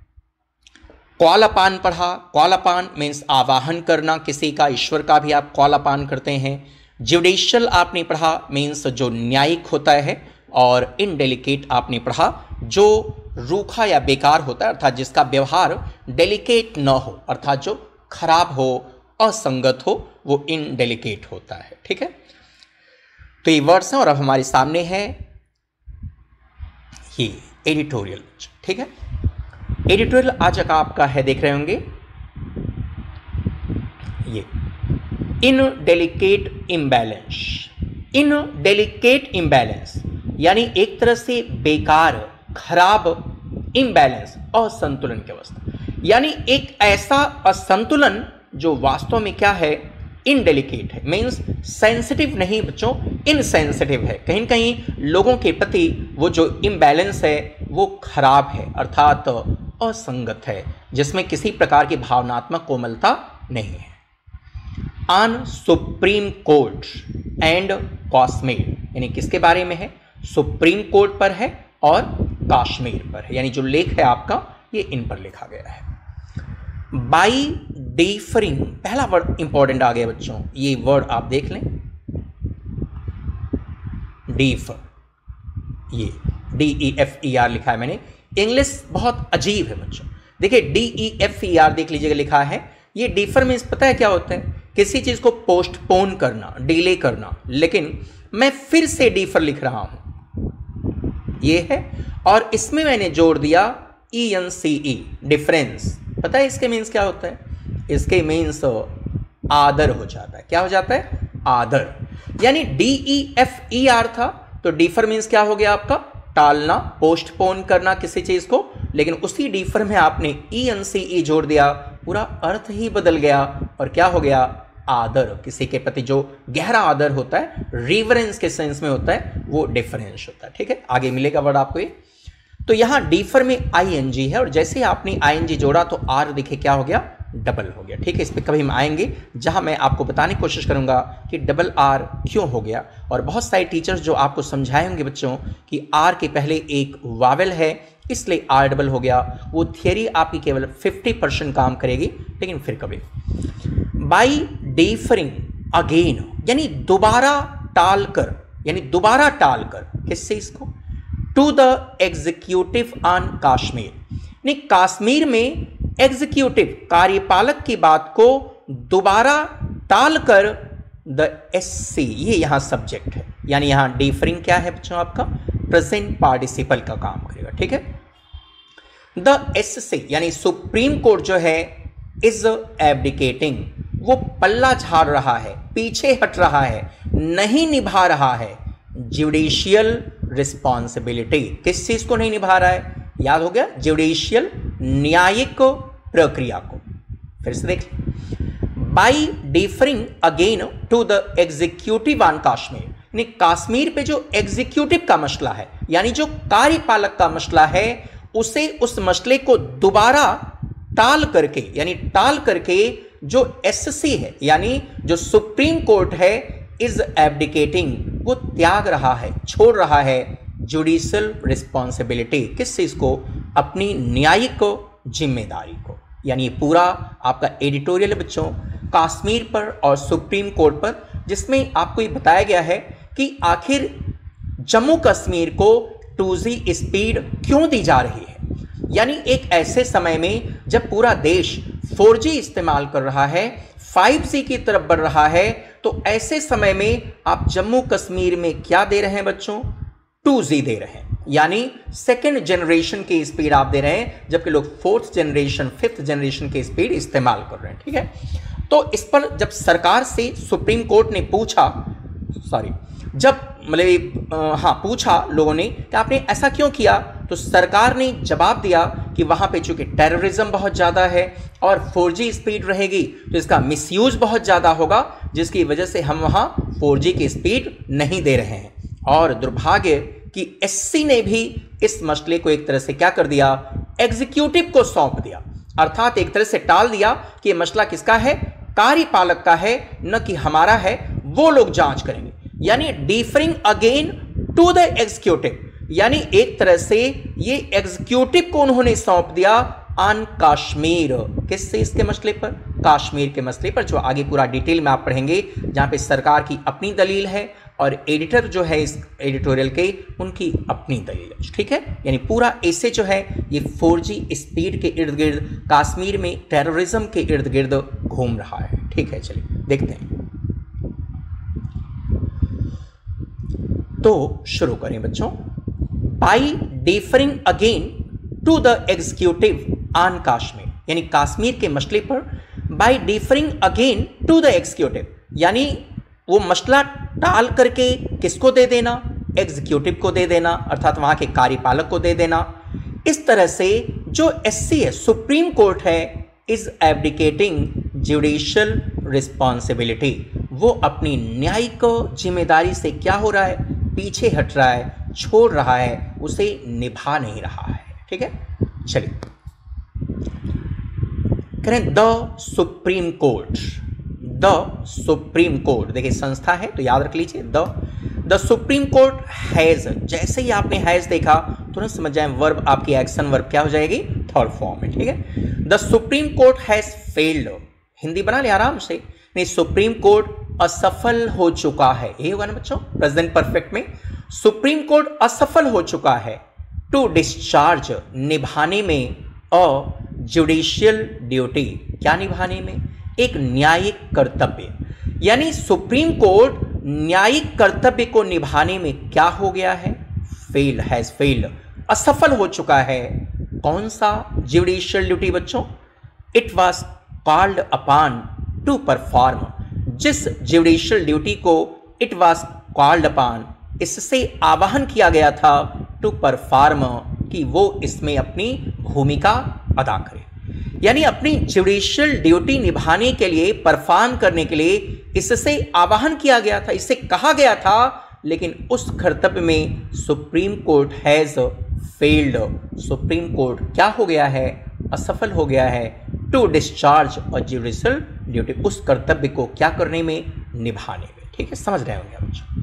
कॉल अपान पढ़ा, कॉल अपान मीन्स आवाहन करना किसी का, ईश्वर का भी आप कॉल अपान करते हैं। जुडिशियल आपने पढ़ा, मीन्स जो न्यायिक होता है। और इनडेलिकेट आपने पढ़ा, जो रूखा या बेकार होता है, अर्थात जिसका व्यवहार डेलिकेट न हो, अर्थात जो खराब हो, असंगत हो, वो इनडेलिकेट होता है। ठीक है, तो ये वर्ड्स हैं। और अब हमारे सामने है ये एडिटोरियल। ठीक है, एडिटोरियल आज का आपका है, देख रहे होंगे ये इनडेलिकेट इम्बैलेंस। इनडेलिकेट इम्बैलेंस यानी एक तरह से बेकार, खराब, इम्बैलेंस, असंतुलन की अवस्था, यानी एक ऐसा असंतुलन जो वास्तव में क्या है, इनडेलिकेट है, मीन्स सेंसिटिव नहीं बच्चों, इनसेंसिटिव है। कहीं कहीं लोगों के प्रति वो जो इम्बैलेंस है वो खराब है, अर्थात असंगत है, जिसमें किसी प्रकार की भावनात्मक कोमलता नहीं है। On Supreme Court and Kashmir, यानी किसके बारे में है, सुप्रीम कोर्ट पर है और कश्मीर पर है, यानी जो लेख है आपका ये इन पर लिखा गया है। बाई डिफरिंग, पहला वर्ड इंपॉर्टेंट आ गया बच्चों, ये वर्ड आप देख लें, डिफर, ये DEFER लिखा है मैंने। इंग्लिश बहुत अजीब है बच्चों, देखिए DEFER देख लीजिएगा लिखा है। ये डिफर मीन्स पता है क्या होता है, किसी चीज को पोस्टपोन करना, डिले करना, लेकिन मैं फिर से डिफर लिख रहा हूं, ये है। और इसमें मैंने जोड़ दिया ENCE, डिफरेंस। पता है इसके मीन्स क्या होता है, इसके मीन्स आदर हो जाता है। क्या हो जाता है, आदर। यानी DEFER था तो डिफर मीन्स क्या हो गया आपका, टालना, पोस्टपोन करना किसी चीज को, लेकिन उसी डिफर में आपने ENCE जोड़ दिया, पूरा अर्थ ही बदल गया। और क्या हो गया, आदर, किसी के प्रति जो गहरा आदर होता है, रिवरेंस के सेंस में होता है, वो डिफरेंस होता है। ठीक है, आगे मिलेगा वर्ड आपको ये। तो यहां डिफर में ING है, और जैसे ही आपने ING जोड़ा तो R दिखे क्या हो गया, डबल हो गया। ठीक है, इस पर कभी हम आएंगे जहां मैं आपको बताने की कोशिश करूंगा कि डबल R क्यों हो गया। और बहुत सारे टीचर्स जो आपको समझाएंगे बच्चों कि R के पहले एक वावेल है इसलिए R डबल हो गया। वो थियरी आपकी केवल 50% काम करेगी, लेकिन फिर कभी। बाई डिफरिंग अगेन, यानी दोबारा टाल कर, यानी दोबारा टाल कर किस चीज को, to the executive on Kashmir, नहीं कश्मीर में एग्जीक्यूटिव, कार्यपालक की बात को दोबारा टाल कर द SC, ये यहां सब्जेक्ट है, यानी यहां डिफरिंग क्या है बच्चों आपका, प्रेजेंट पार्टिसिपल का काम करेगा। ठीक है, द SC यानी सुप्रीम कोर्ट जो है इज एब्डिकेटिंग, वो पल्ला झाड़ रहा है, पीछे हट रहा है, नहीं निभा रहा है जुडिशियल रिस्पॉन्सिबिलिटी। किस चीज को नहीं निभा रहा है, याद हो गया, जुडिशियल, न्यायिक प्रक्रिया को। फिर से देख, by deferring again to the executive on Kashmir, यानी कश्मीर पे जो एग्जीक्यूटिव का मसला है, यानी जो कार्यपालक का मसला है, उसे उस मसले को दोबारा टाल करके जो एससी है, यानी जो सुप्रीम कोर्ट है, इज एब्डिकेटिंग, वो त्याग रहा है, छोड़ रहा है जुडिशियल रिस्पॉन्सिबिलिटी, किस चीज को, अपनी न्यायिक जिम्मेदारी को। यानी पूरा आपका एडिटोरियल बच्चों कश्मीर पर और सुप्रीम कोर्ट पर, जिसमें आपको ये बताया गया है कि आखिर जम्मू कश्मीर को 2G स्पीड क्यों दी जा रही है। यानी एक ऐसे समय में जब पूरा देश 4G इस्तेमाल कर रहा है, 5G की तरफ बढ़ रहा है, तो ऐसे समय में आप जम्मू कश्मीर में क्या दे रहे हैं बच्चों, 2G दे रहे हैं, यानी सेकेंड जनरेशन की स्पीड आप दे रहे हैं, जबकि लोग 4th जनरेशन 5th जनरेशन की स्पीड इस्तेमाल कर रहे हैं। ठीक है, तो इस पर जब सरकार से सुप्रीम कोर्ट ने पूछा, पूछा लोगों ने कि आपने ऐसा क्यों किया, तो सरकार ने जवाब दिया कि वहां पे चूंकि टेररिज्म बहुत ज़्यादा है और 4G स्पीड रहेगी तो इसका मिसयूज बहुत ज़्यादा होगा, जिसकी वजह से हम वहां 4G की स्पीड नहीं दे रहे हैं। और दुर्भाग्य कि एससी ने भी इस मसले को एक तरह से क्या कर दिया, एग्जीक्यूटिव को सौंप दिया, अर्थात एक तरह से टाल दिया कि यह मसला किसका है, कार्यपालक का है, न कि हमारा है, वो लोग जांच करेंगे। यानी deferring again to the executive, यानी एक तरह से ये एग्जीक्यूटिव को उन्होंने सौंप दिया ऑन कश्मीर, किससे, इसके मसले पर, कश्मीर के मसले पर, जो आगे पूरा डिटेल में आप पढ़ेंगे, जहां पे सरकार की अपनी दलील है और एडिटर जो है इस एडिटोरियल के, उनकी अपनी दलील है। ठीक है, यानी पूरा ऐसे जो है ये 4G स्पीड के इर्द गिर्द, कश्मीर में टेररिज्म के इर्द गिर्द घूम रहा है। ठीक है, चलिए देखते हैं। तो शुरू करें बच्चों। By deferring again to the executive on Kashmir, यानी कश्मीर के मसले पर by deferring again to the executive, यानी वो मसला टाल करके किसको दे देना, एग्जीक्यूटिव को दे देना, अर्थात वहां के कार्यपालक को दे देना। इस तरह से जो एससी है, सुप्रीम कोर्ट है, इज एब्डिकेटिंग जुडिशियल रिस्पॉन्सिबिलिटी, वो अपनी न्यायिक जिम्मेदारी से क्या हो रहा है, पीछे हट रहा है, छोड़ रहा है, उसे निभा नहीं रहा है। ठीक है, चलिए करें the Supreme Court. The Supreme Court देखिए संस्था है, तो याद रख लीजिए द सुप्रीम कोर्ट हैज, जैसे ही आपने हैज देखा तुरंत समझ जाए वर्ब आपकी एक्शन वर्ब क्या हो जाएगी, थर्ड फॉर्म में। ठीक है, the Supreme Court has failed, Hindi बना ले आराम से, नहीं सुप्रीम कोर्ट असफल हो चुका है, यही होगा ना बच्चों, प्रेजेंट परफेक्ट में, सुप्रीम कोर्ट असफल हो चुका है टू डिस्चार्ज, निभाने में, अ जुडिशियल ड्यूटी, क्या निभाने में, एक न्यायिक कर्तव्य, यानी सुप्रीम कोर्ट न्यायिक कर्तव्य को निभाने में क्या हो गया है, फेल, हैज फेल्ड, असफल हो चुका है। कौन सा जुडिशियल ड्यूटी बच्चों, it was called upon to perform, जिस जुडिशियल ड्यूटी को इट वॉज कॉल्ड अपॉन, इससे आवाहन किया गया था, टू परफॉर्म, कि वो इसमें अपनी भूमिका अदा करे, यानी अपनी जुडिशियल ड्यूटी निभाने के लिए, परफॉर्म करने के लिए इससे आवाहन किया गया था, इससे कहा गया था, लेकिन उस कर्तव्य में Supreme Court has failed, Supreme Court क्या हो गया है, असफल हो गया है, to discharge a judicial duty, उस कर्तव्य को क्या करने में, निभाने में। ठीक है, समझ रहे होंगे बच्चों।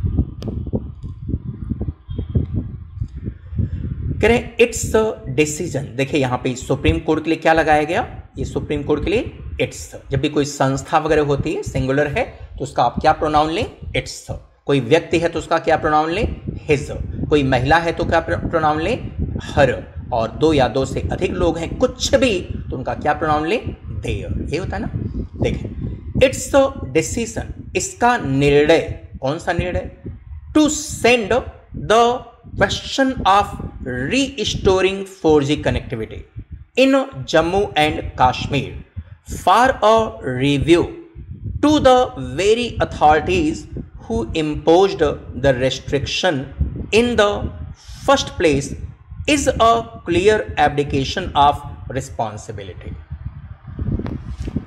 करें इट्स डिसीजन, देखिए यहां पे सुप्रीम कोर्ट के लिए क्या लगाया गया, ये सुप्रीम कोर्ट के लिए इट्स, जब भी कोई संस्था वगैरह होती है, सिंगुलर है तो उसका आप क्या प्रोनाउन लें, इट्स, कोई व्यक्ति है तो उसका क्या प्रोनाउन लें, हिज, कोई महिला है तो क्या प्रोनाउन लें, हर, और दो या दो से अधिक लोग हैं, कुछ भी, तो उनका क्या प्रोनाउन लें, देयर, ये होता है ना। देखें इट्स डिसीजन, इसका निर्णय, कौन सा निर्णय, to send the question of restoring 4G connectivity in Jammu and Kashmir for a review to the very authorities who imposed the restriction in the first place is a clear abdication of responsibility.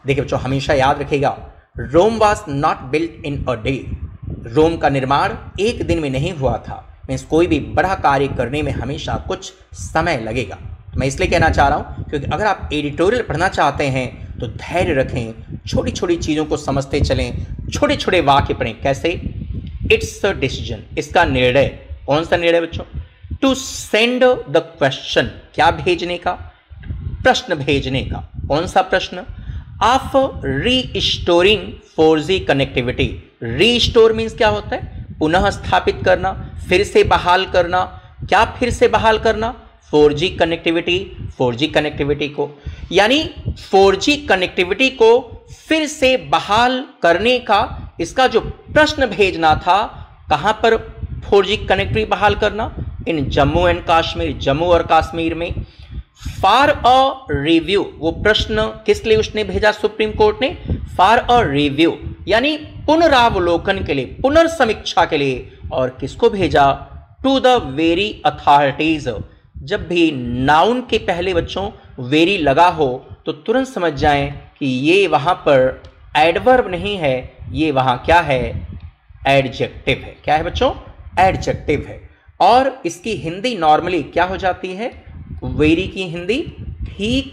देखिए बच्चों, हमेशा याद रखिएगा, Rome was not built in a day. Rome का निर्माण एक दिन में नहीं हुआ था। मीन्स कोई भी बड़ा कार्य करने में हमेशा कुछ समय लगेगा। मैं इसलिए कहना चाह रहा हूँ क्योंकि अगर आप एडिटोरियल पढ़ना चाहते हैं तो धैर्य रखें, छोटी छोटी चीज़ों को समझते चलें, छोटे छोटे वाक्य पढ़ें। कैसे? इट्स अ डिसीजन, इसका निर्णय। कौन सा निर्णय बच्चों? टू सेंड द क्वेश्चन, क्या भेजने का? प्रश्न भेजने का। कौन सा प्रश्न? Of restoring 4G connectivity. Restore means क्या होता है? पुनः स्थापित करना, फिर से बहाल करना। क्या फिर से बहाल करना? 4G connectivity. 4G कनेक्टिविटी को, यानी 4G कनेक्टिविटी को फिर से बहाल करने का इसका जो प्रश्न भेजना था, कहां पर 4G कनेक्टिविटी बहाल करना? इन जम्मू एंड कश्मीर, जम्मू और कश्मीर में। फॉर अ रिव्यू, वो प्रश्न किस लिए उसने भेजा सुप्रीम कोर्ट ने? फॉर अ रिव्यू, यानी पुनरावलोकन के लिए, पुनर्समीक्षा के लिए। और किसको भेजा? To the very authorities. जब भी नाउन के पहले बच्चों वेरी लगा हो तो तुरंत समझ जाएं कि ये वहां पर एडवर्ब नहीं है, ये वहां क्या है? एडजेक्टिव है। क्या है बच्चों? एडजेक्टिव है। और इसकी हिंदी नॉर्मली क्या हो जाती है? वेरी की हिंदी ठीक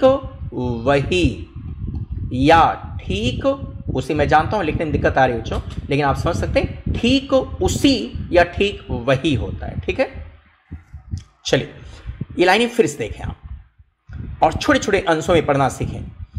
वही या ठीक उसी। मैं जानता हूं लिखने में दिक्कत आ रही है बच्चों, लेकिन आप समझ सकते हैं ठीक उसी या ठीक वही होता है। ठीक है, चलिए ये लाइनें फिर से देखें आप और छोटे छोटे अंशों में पढ़ना सीखें।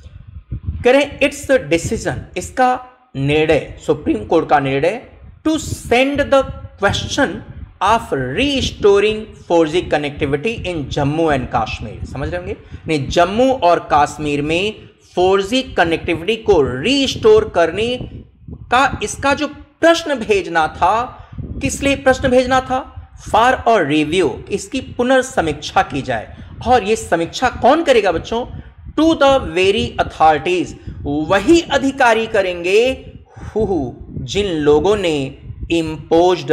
करें इट्स डिसीजन, इसका निर्णय, सुप्रीम कोर्ट का निर्णय, to send the question of restoring 4G connectivity in Jammu and Kashmir. समझ रहे होंगे? नहीं, जम्मू और कश्मीर में 4G कनेक्टिविटी को रीस्टोर करने का इसका जो प्रश्न भेजना था, किस लिए प्रश्न भेजना था? फॉर अ रिव्यू, इसकी पुनर्समीक्षा की जाए। और ये समीक्षा कौन करेगा बच्चों? टू द वेरी अथॉरिटीज, वही अधिकारी करेंगे हु, जिन लोगों ने इम्पोज्ड,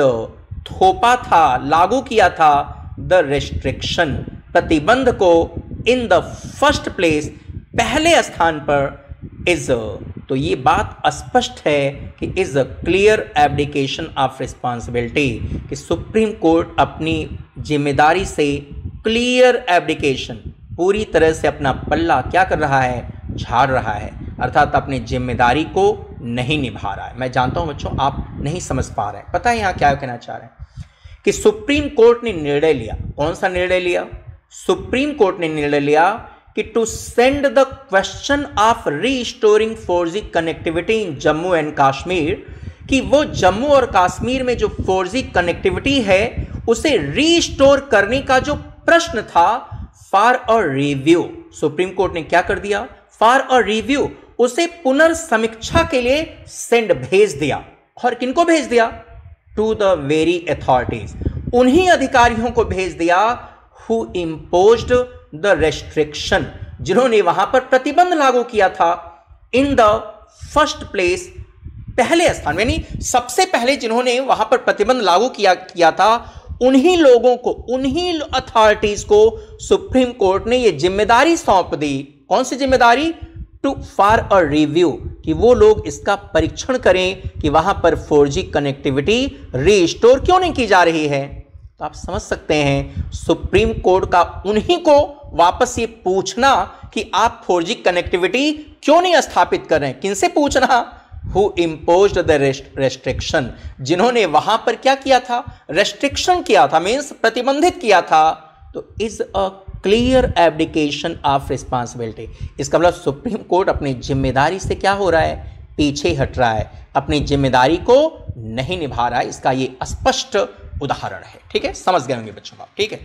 थोपा था, लागू किया था, द रेस्ट्रिक्शन, प्रतिबंध को, इन द फर्स्ट प्लेस, पहले स्थान पर, इज, तो ये बात स्पष्ट है कि is a clear abdication of responsibility, कि सुप्रीम कोर्ट अपनी जिम्मेदारी से क्लियर एब्डिकेशन, पूरी तरह से अपना पल्ला क्या कर रहा है? झाड़ रहा है, अर्थात अपनी जिम्मेदारी को नहीं निभा रहा है। मैं जानता हूं बच्चों आप नहीं समझ पा रहे हैं। पता है यहां क्या कहना चाह रहे हैं? कि सुप्रीम कोर्ट ने निर्णय लिया। कौन सा निर्णय लिया? सुप्रीम कोर्ट ने निर्णय लिया कि to send the question of restoring 4G connectivity in Jammu and Kashmir, कि वो जम्मू और कश्मीर में जो 4G कनेक्टिविटी है उसे रीस्टोर करने का जो प्रश्न था, for a review, Supreme court ने क्या कर दिया? फॉर अ रिव्यू, उसे पुनर्समीक्षा के लिए सेंड भेज दिया। और किनको भेज दिया? टू द वेरी अथॉरिटीज, उन्हीं अधिकारियों को भेज दिया हु इम्पोज्ड द रेस्ट्रिक्शन, जिन्होंने वहां पर प्रतिबंध लागू किया था, इन द फर्स्ट प्लेस, पहले स्थान, यानी सबसे पहले जिन्होंने वहां पर प्रतिबंध लागू किया था, उन्हीं लोगों को, उन्हीं अथॉरिटीज को सुप्रीम कोर्ट ने यह जिम्मेदारी सौंप दी। कौन सी जिम्मेदारी? टू फॉर अ रिव्यू, कि वो लोग इसका परीक्षण करें कि वहां पर 4G कनेक्टिविटी रीस्टोर क्यों नहीं की जा रही है। तो आप समझ सकते हैं सुप्रीम कोर्ट का उन्हीं को वापस ये पूछना कि आप 4G कनेक्टिविटी क्यों नहीं स्थापित कर रहे हैं। किनसे पूछना? हु इम्पोज्ड द रेस्ट्रिक्शन, जिन्होंने वहां पर क्या किया था? रेस्ट्रिक्शन किया था, मीन्स प्रतिबंधित किया था। तो is a clear abdication of responsibility, इसका मतलब सुप्रीम कोर्ट अपनी जिम्मेदारी से क्या हो रहा है? पीछे हट रहा है, अपनी जिम्मेदारी को नहीं निभा रहा है। इसका ये स्पष्ट उदाहरण है। ठीक है, समझ गए होंगे बच्चों आप। ठीक है,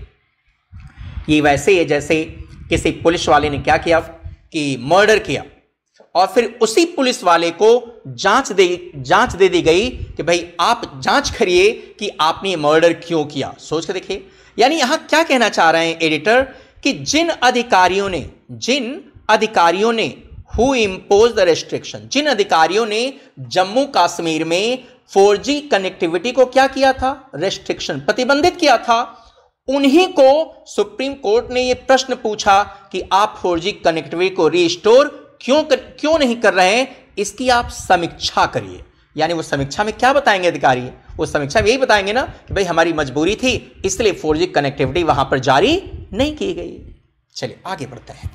ये वैसे ही है जैसे किसी पुलिस वाले ने क्या किया कि मर्डर किया और फिर उसी पुलिस वाले को जांच दे दी गई कि भाई आप जांच करिए कि आपने मर्डर क्यों किया। सोच के देखिए, यानी यहां क्या कहना चाह रहे हैं एडिटर कि जिन अधिकारियों ने हु इम्पोज द रेस्ट्रिक्शन, जिन अधिकारियों ने जम्मू कश्मीर में 4G कनेक्टिविटी को क्या किया था? रेस्ट्रिक्शन, प्रतिबंधित किया था, उन्हीं को सुप्रीम कोर्ट ने यह प्रश्न पूछा कि आप 4G कनेक्टिविटी को रिस्टोर क्यों नहीं कर रहे हैं, इसकी आप समीक्षा करिए। यानी वो समीक्षा में क्या बताएंगे अधिकारी, वो समीक्षा में यही बताएंगे ना कि भाई हमारी मजबूरी थी इसलिए 4G कनेक्टिविटी वहां पर जारी नहीं की गई। चलिए आगे बढ़ते हैं।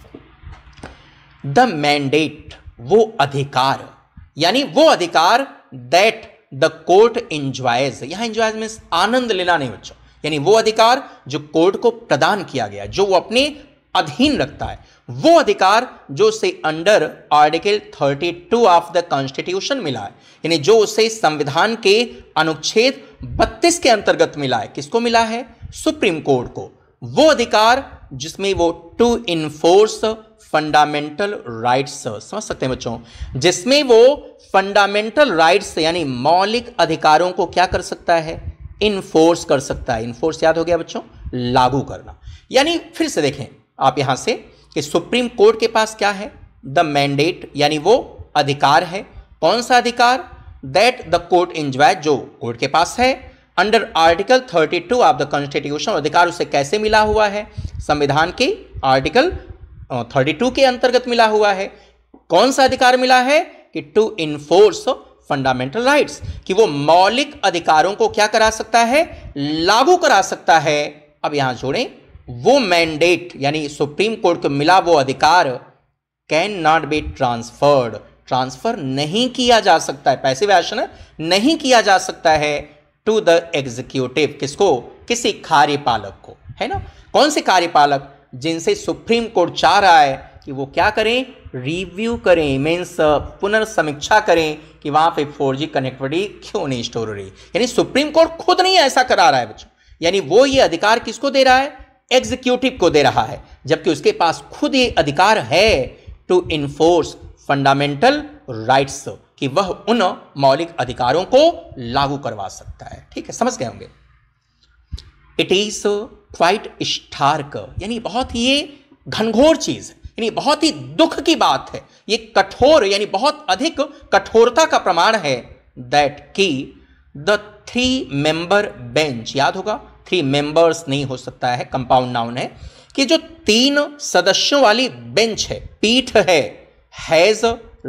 द मैंडेट, वो अधिकार, यानी वो अधिकार दैट द कोर्ट एंजॉयज, यहां एंजॉयज मींस आनंद लेना नहीं बच्चों, यानी वो अधिकार जो कोर्ट को प्रदान किया गया, जो वो अपने अधीन रखता है, वो अधिकार जो उसे under article 32 of the constitution मिला है, यानी जो उसे संविधान के अनुच्छेद 32 के अंतर्गत मिला है। किसको मिला है? सुप्रीम कोर्ट को। वो अधिकार जिसमें वो टू इन्फोर्स फंडामेंटल राइट्स, समझ सकते हैं बच्चों, जिसमें वो फंडामेंटल राइट्स यानी मौलिक अधिकारों को क्या कर सकता है? इन्फोर्स कर सकता है। इन्फोर्स याद हो गया बच्चों, लागू करना। यानी फिर से देखें आप यहां से कि सुप्रीम कोर्ट के पास क्या है? द मैंडेट, यानी वो अधिकार है। कौन सा अधिकार? दैट द कोर्ट एंजॉय, जो कोर्ट के पास है under article 32 of the constitution. अधिकार उसे कैसे मिला हुआ है? संविधान के आर्टिकल 32 के अंतर्गत मिला हुआ है। कौन सा अधिकार मिला है? कि टू इन्फोर्स फंडामेंटल राइट्स, कि वो मौलिक अधिकारों को क्या करा सकता है? लागू करा सकता है। अब यहां जोड़ें, वो मैंडेट यानी सुप्रीम कोर्ट को मिला वो अधिकार can not be transferred, transfer नहीं किया जा सकता है, पैसिव एक्शन है, नहीं किया जा सकता है टू द एग्जीक्यूटिव। किसको? किसी कार्यपालक को, है ना। कौन से कार्यपालक? जिनसे सुप्रीम कोर्ट चाह रहा है कि वो क्या करें? रिव्यू करें, मीन्स पुनर्समीक्षा करें कि वहां पे 4G कनेक्टिविटी क्यों नहीं स्टोर हो रही। यानी सुप्रीम कोर्ट खुद नहीं ऐसा करा रहा है बच्चों, यानी वो ये अधिकार किसको दे रहा है? एग्जीक्यूटिव को दे रहा है, जबकि उसके पास खुद ये अधिकार है टू इन्फोर्स फंडामेंटल राइट्स, कि वह उन मौलिक अधिकारों को लागू करवा सकता है। ठीक है, समझ गए होंगे। इट इज क्वाइट स्टार्क, यानी बहुत ही घनघोर चीज है, यानी बहुत ही दुख की बात है, ये कठोर यानी बहुत अधिक कठोरता का प्रमाण है। दैट की द 3 मेंबर बेंच, याद होगा 3 मेंबर्स नहीं हो सकता है, कंपाउंड नाउन है, कि जो 3 सदस्यों वाली बेंच है, पीठ है, has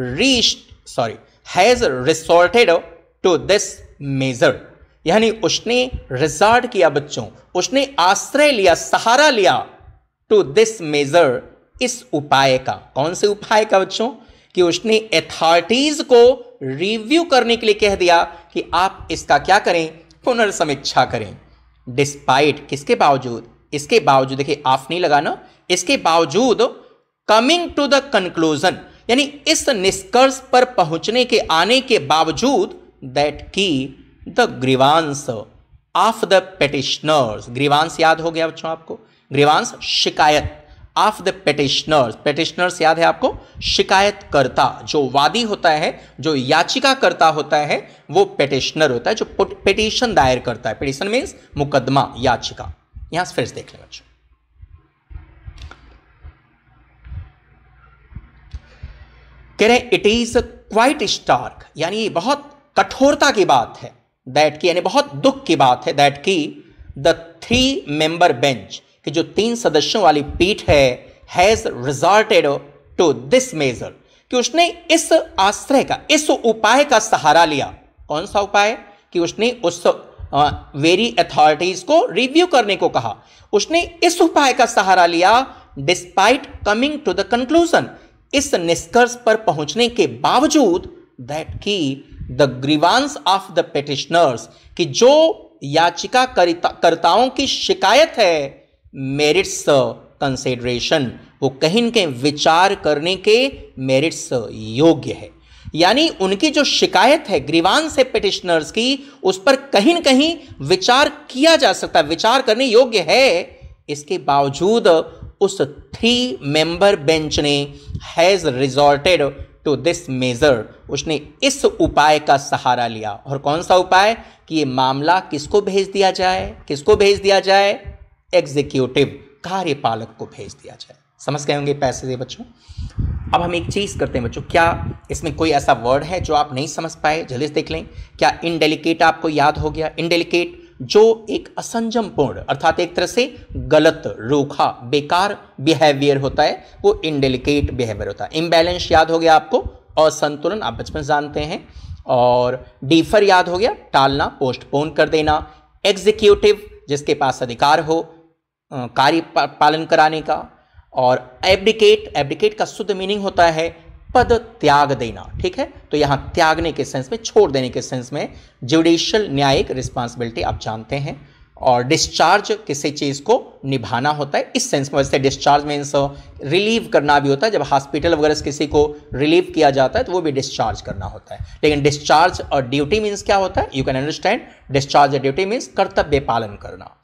resorted to this measure, यानी उसने रिजॉर्ट किया बच्चों, उसने आश्रय लिया, सहारा लिया टू दिस मेजर, इस उपाय का। कौन से उपाय का बच्चों? कि उसने अथॉरिटीज को रिव्यू करने के लिए कह दिया कि आप इसका क्या करें? पुनर्समीक्षा करें। डिस्पाइट, किसके बावजूद? इसके बावजूद, देखिए आप नहीं लगाना, इसके बावजूद कमिंग टू द कंक्लूजन, यानी इस निष्कर्ष पर पहुंचने के आने के बावजूद दैट की the grievance of the petitioners, grievance याद हो गया बच्चों आपको, ग्रीवांस शिकायत, ऑफ द पेटिशनर्स, पेटिशनर्स याद है आपको, शिकायतकर्ता, जो वादी होता है, जो याचिका करता होता है, वो पेटिशनर होता है, जो पिटीशन दायर करता है। पिटीशन मीन्स मुकदमा, याचिका। यहां से फिर से देख लें बच्चों, कह रहे इट इज क्वाइट स्टार्क, यानी बहुत कठोरता की बात है, दैट की यानी बहुत दुख की बात है, दैट की द 3 मेंबर बेंच, कि जो 3 सदस्यों वाली पीठ है, has resorted to this measure, कि उसने इस आश्रय का, इस उपाय का सहारा लिया। कौन सा उपाय? कि उसने उस वेरी अथॉरिटीज को रिव्यू करने को कहा, उसने इस उपाय का सहारा लिया despite coming to the conclusion, इस निष्कर्ष पर पहुंचने के बावजूद दैट की the grievance of the petitioners, कि जो याचिका कर्ताओं की शिकायत है, मेरिट्स कंसिडरेशन, वो कहीं न कहीं विचार करने के मेरिट्स योग्य है। यानी उनकी जो शिकायत है, ग्रीवांस है पेटिशनर्स की, उस पर कहीं न कहीं विचार किया जा सकता है, विचार करने योग्य है। इसके बावजूद उस 3 मेंबर बेंच ने has resorted to this measure, उसने इस उपाय का सहारा लिया। और कौन सा उपाय? कि ये मामला किसको भेज दिया जाए? किसको भेज दिया जाए? एग्जीक्यूटिव, कार्यपालक को भेज दिया जाए। समझ गए होंगे पैसे से बच्चों। अब हम एक चीज करते हैं बच्चों, क्या इसमें कोई ऐसा वर्ड है जो आप नहीं समझ पाए? जल्दी से देख लें। क्या इनडेलिकेट आपको याद हो गया? इनडेलिकेट जो एक असंजम पूर्ण अर्थात एक तरह से गलत, रूखा, बेकार बिहेवियर होता है, वो इनडेलिकेट बिहेवियर होता है। इम्बैलेंस याद हो गया आपको, असंतुलन आप बचपन से जानते हैं, और डीफर याद हो गया, टालना, पोस्टपोन कर देना। एग्जीक्यूटिव जिसके पास अधिकार हो कार्य पालन कराने का, और एब्डिकेट का शुद्ध मीनिंग होता है पद त्याग देना, ठीक है। तो यहां त्यागने के सेंस में, छोड़ देने के सेंस में जुडिशियल न्यायिक रिस्पांसिबिलिटी आप जानते हैं। और डिस्चार्ज किसी चीज को निभाना होता है इस सेंस में। वैसे डिस्चार्ज मीन्स रिलीव करना भी होता है, जब हॉस्पिटल वगैरह से किसी को रिलीव किया जाता है तो वो भी डिस्चार्ज करना होता है। लेकिन डिस्चार्ज और ड्यूटी मीन्स क्या होता है, यू कैन अंडरस्टैंड। डिस्चार्ज और ड्यूटी मीन्स कर्तव्य पालन करना।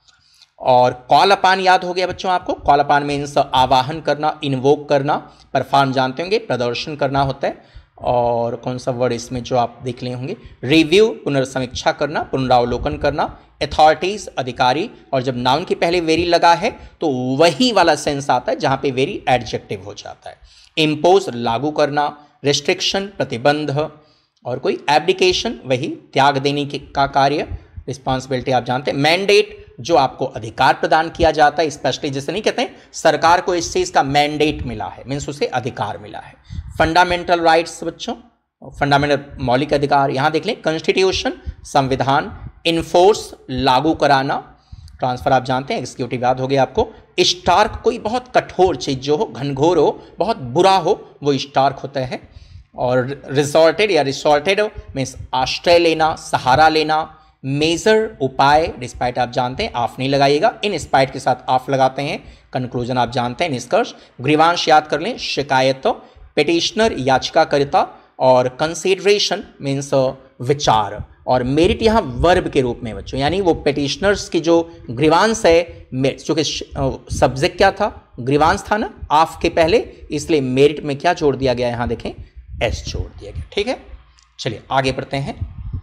और कॉल अपान याद हो गया बच्चों आपको, कॉल अपान मीन्स आवाहन करना, इन्वोक करना। परफॉर्म जानते होंगे, प्रदर्शन करना होता है। और कौन सा वर्ड इसमें जो आप देख लिए होंगे, रिव्यू, पुनर्समीक्षा करना, पुनरावलोकन करना। अथॉरिटीज, अधिकारी, और जब नाउन की पहले वेरी लगा है तो वही वाला सेंस आता है जहां पे वेरी एडजेक्टिव हो जाता है। इम्पोज, लागू करना। रिस्ट्रिक्शन, प्रतिबंध। और कोई एब्डिकेशन, वही त्याग देने का कार्य, रिस्पॉन्सिबिलिटी आप जानते हैं। मैंडेट, जो आपको अधिकार प्रदान किया जाता है, स्पेशली जिसे नहीं कहते हैं सरकार को इस चीज का मैंडेट मिला है, मीन्स उसे अधिकार मिला है। फंडामेंटल राइट्स बच्चों, फंडामेंटल मौलिक अधिकार, यहां देख लें कॉन्स्टिट्यूशन, संविधान। इन्फोर्स, लागू कराना। ट्रांसफर आप जानते हैं, एग्जीक्यूटिव याद हो गया आपको। स्टार्क, कोई बहुत कठोर चीज जो हो, घनघोर हो, बहुत बुरा हो, वो स्टार्क होता है। और रिसोर्टेड या रिसोर्टेड मीन्स आश्रय लेना, सहारा लेना। मेजर, उपाय, डिस्पाइट आप जानते हैं, ऑफ नहीं लगाइएगा, इन स्पाइट के साथ ऑफ लगाते हैं। कंक्लूजन आप जानते हैं, निष्कर्ष। ग्रीवांश याद कर लें, शिकायत। पिटिशनर, याचिकाकर्ता। और कंसिडरेशन मीन्स विचार। और मेरिट यहाँ वर्ब के रूप में बच्चों, यानी वो पिटिशनर्स की जो ग्रीवांश है, चूंकि सब्जेक्ट क्या था, ग्रीवांश था ना ऑफ के पहले, इसलिए मेरिट में क्या जोड़ दिया गया, यहां देखें एस जोड़ दिया गया, ठीक है। चलिए आगे बढ़ते हैं,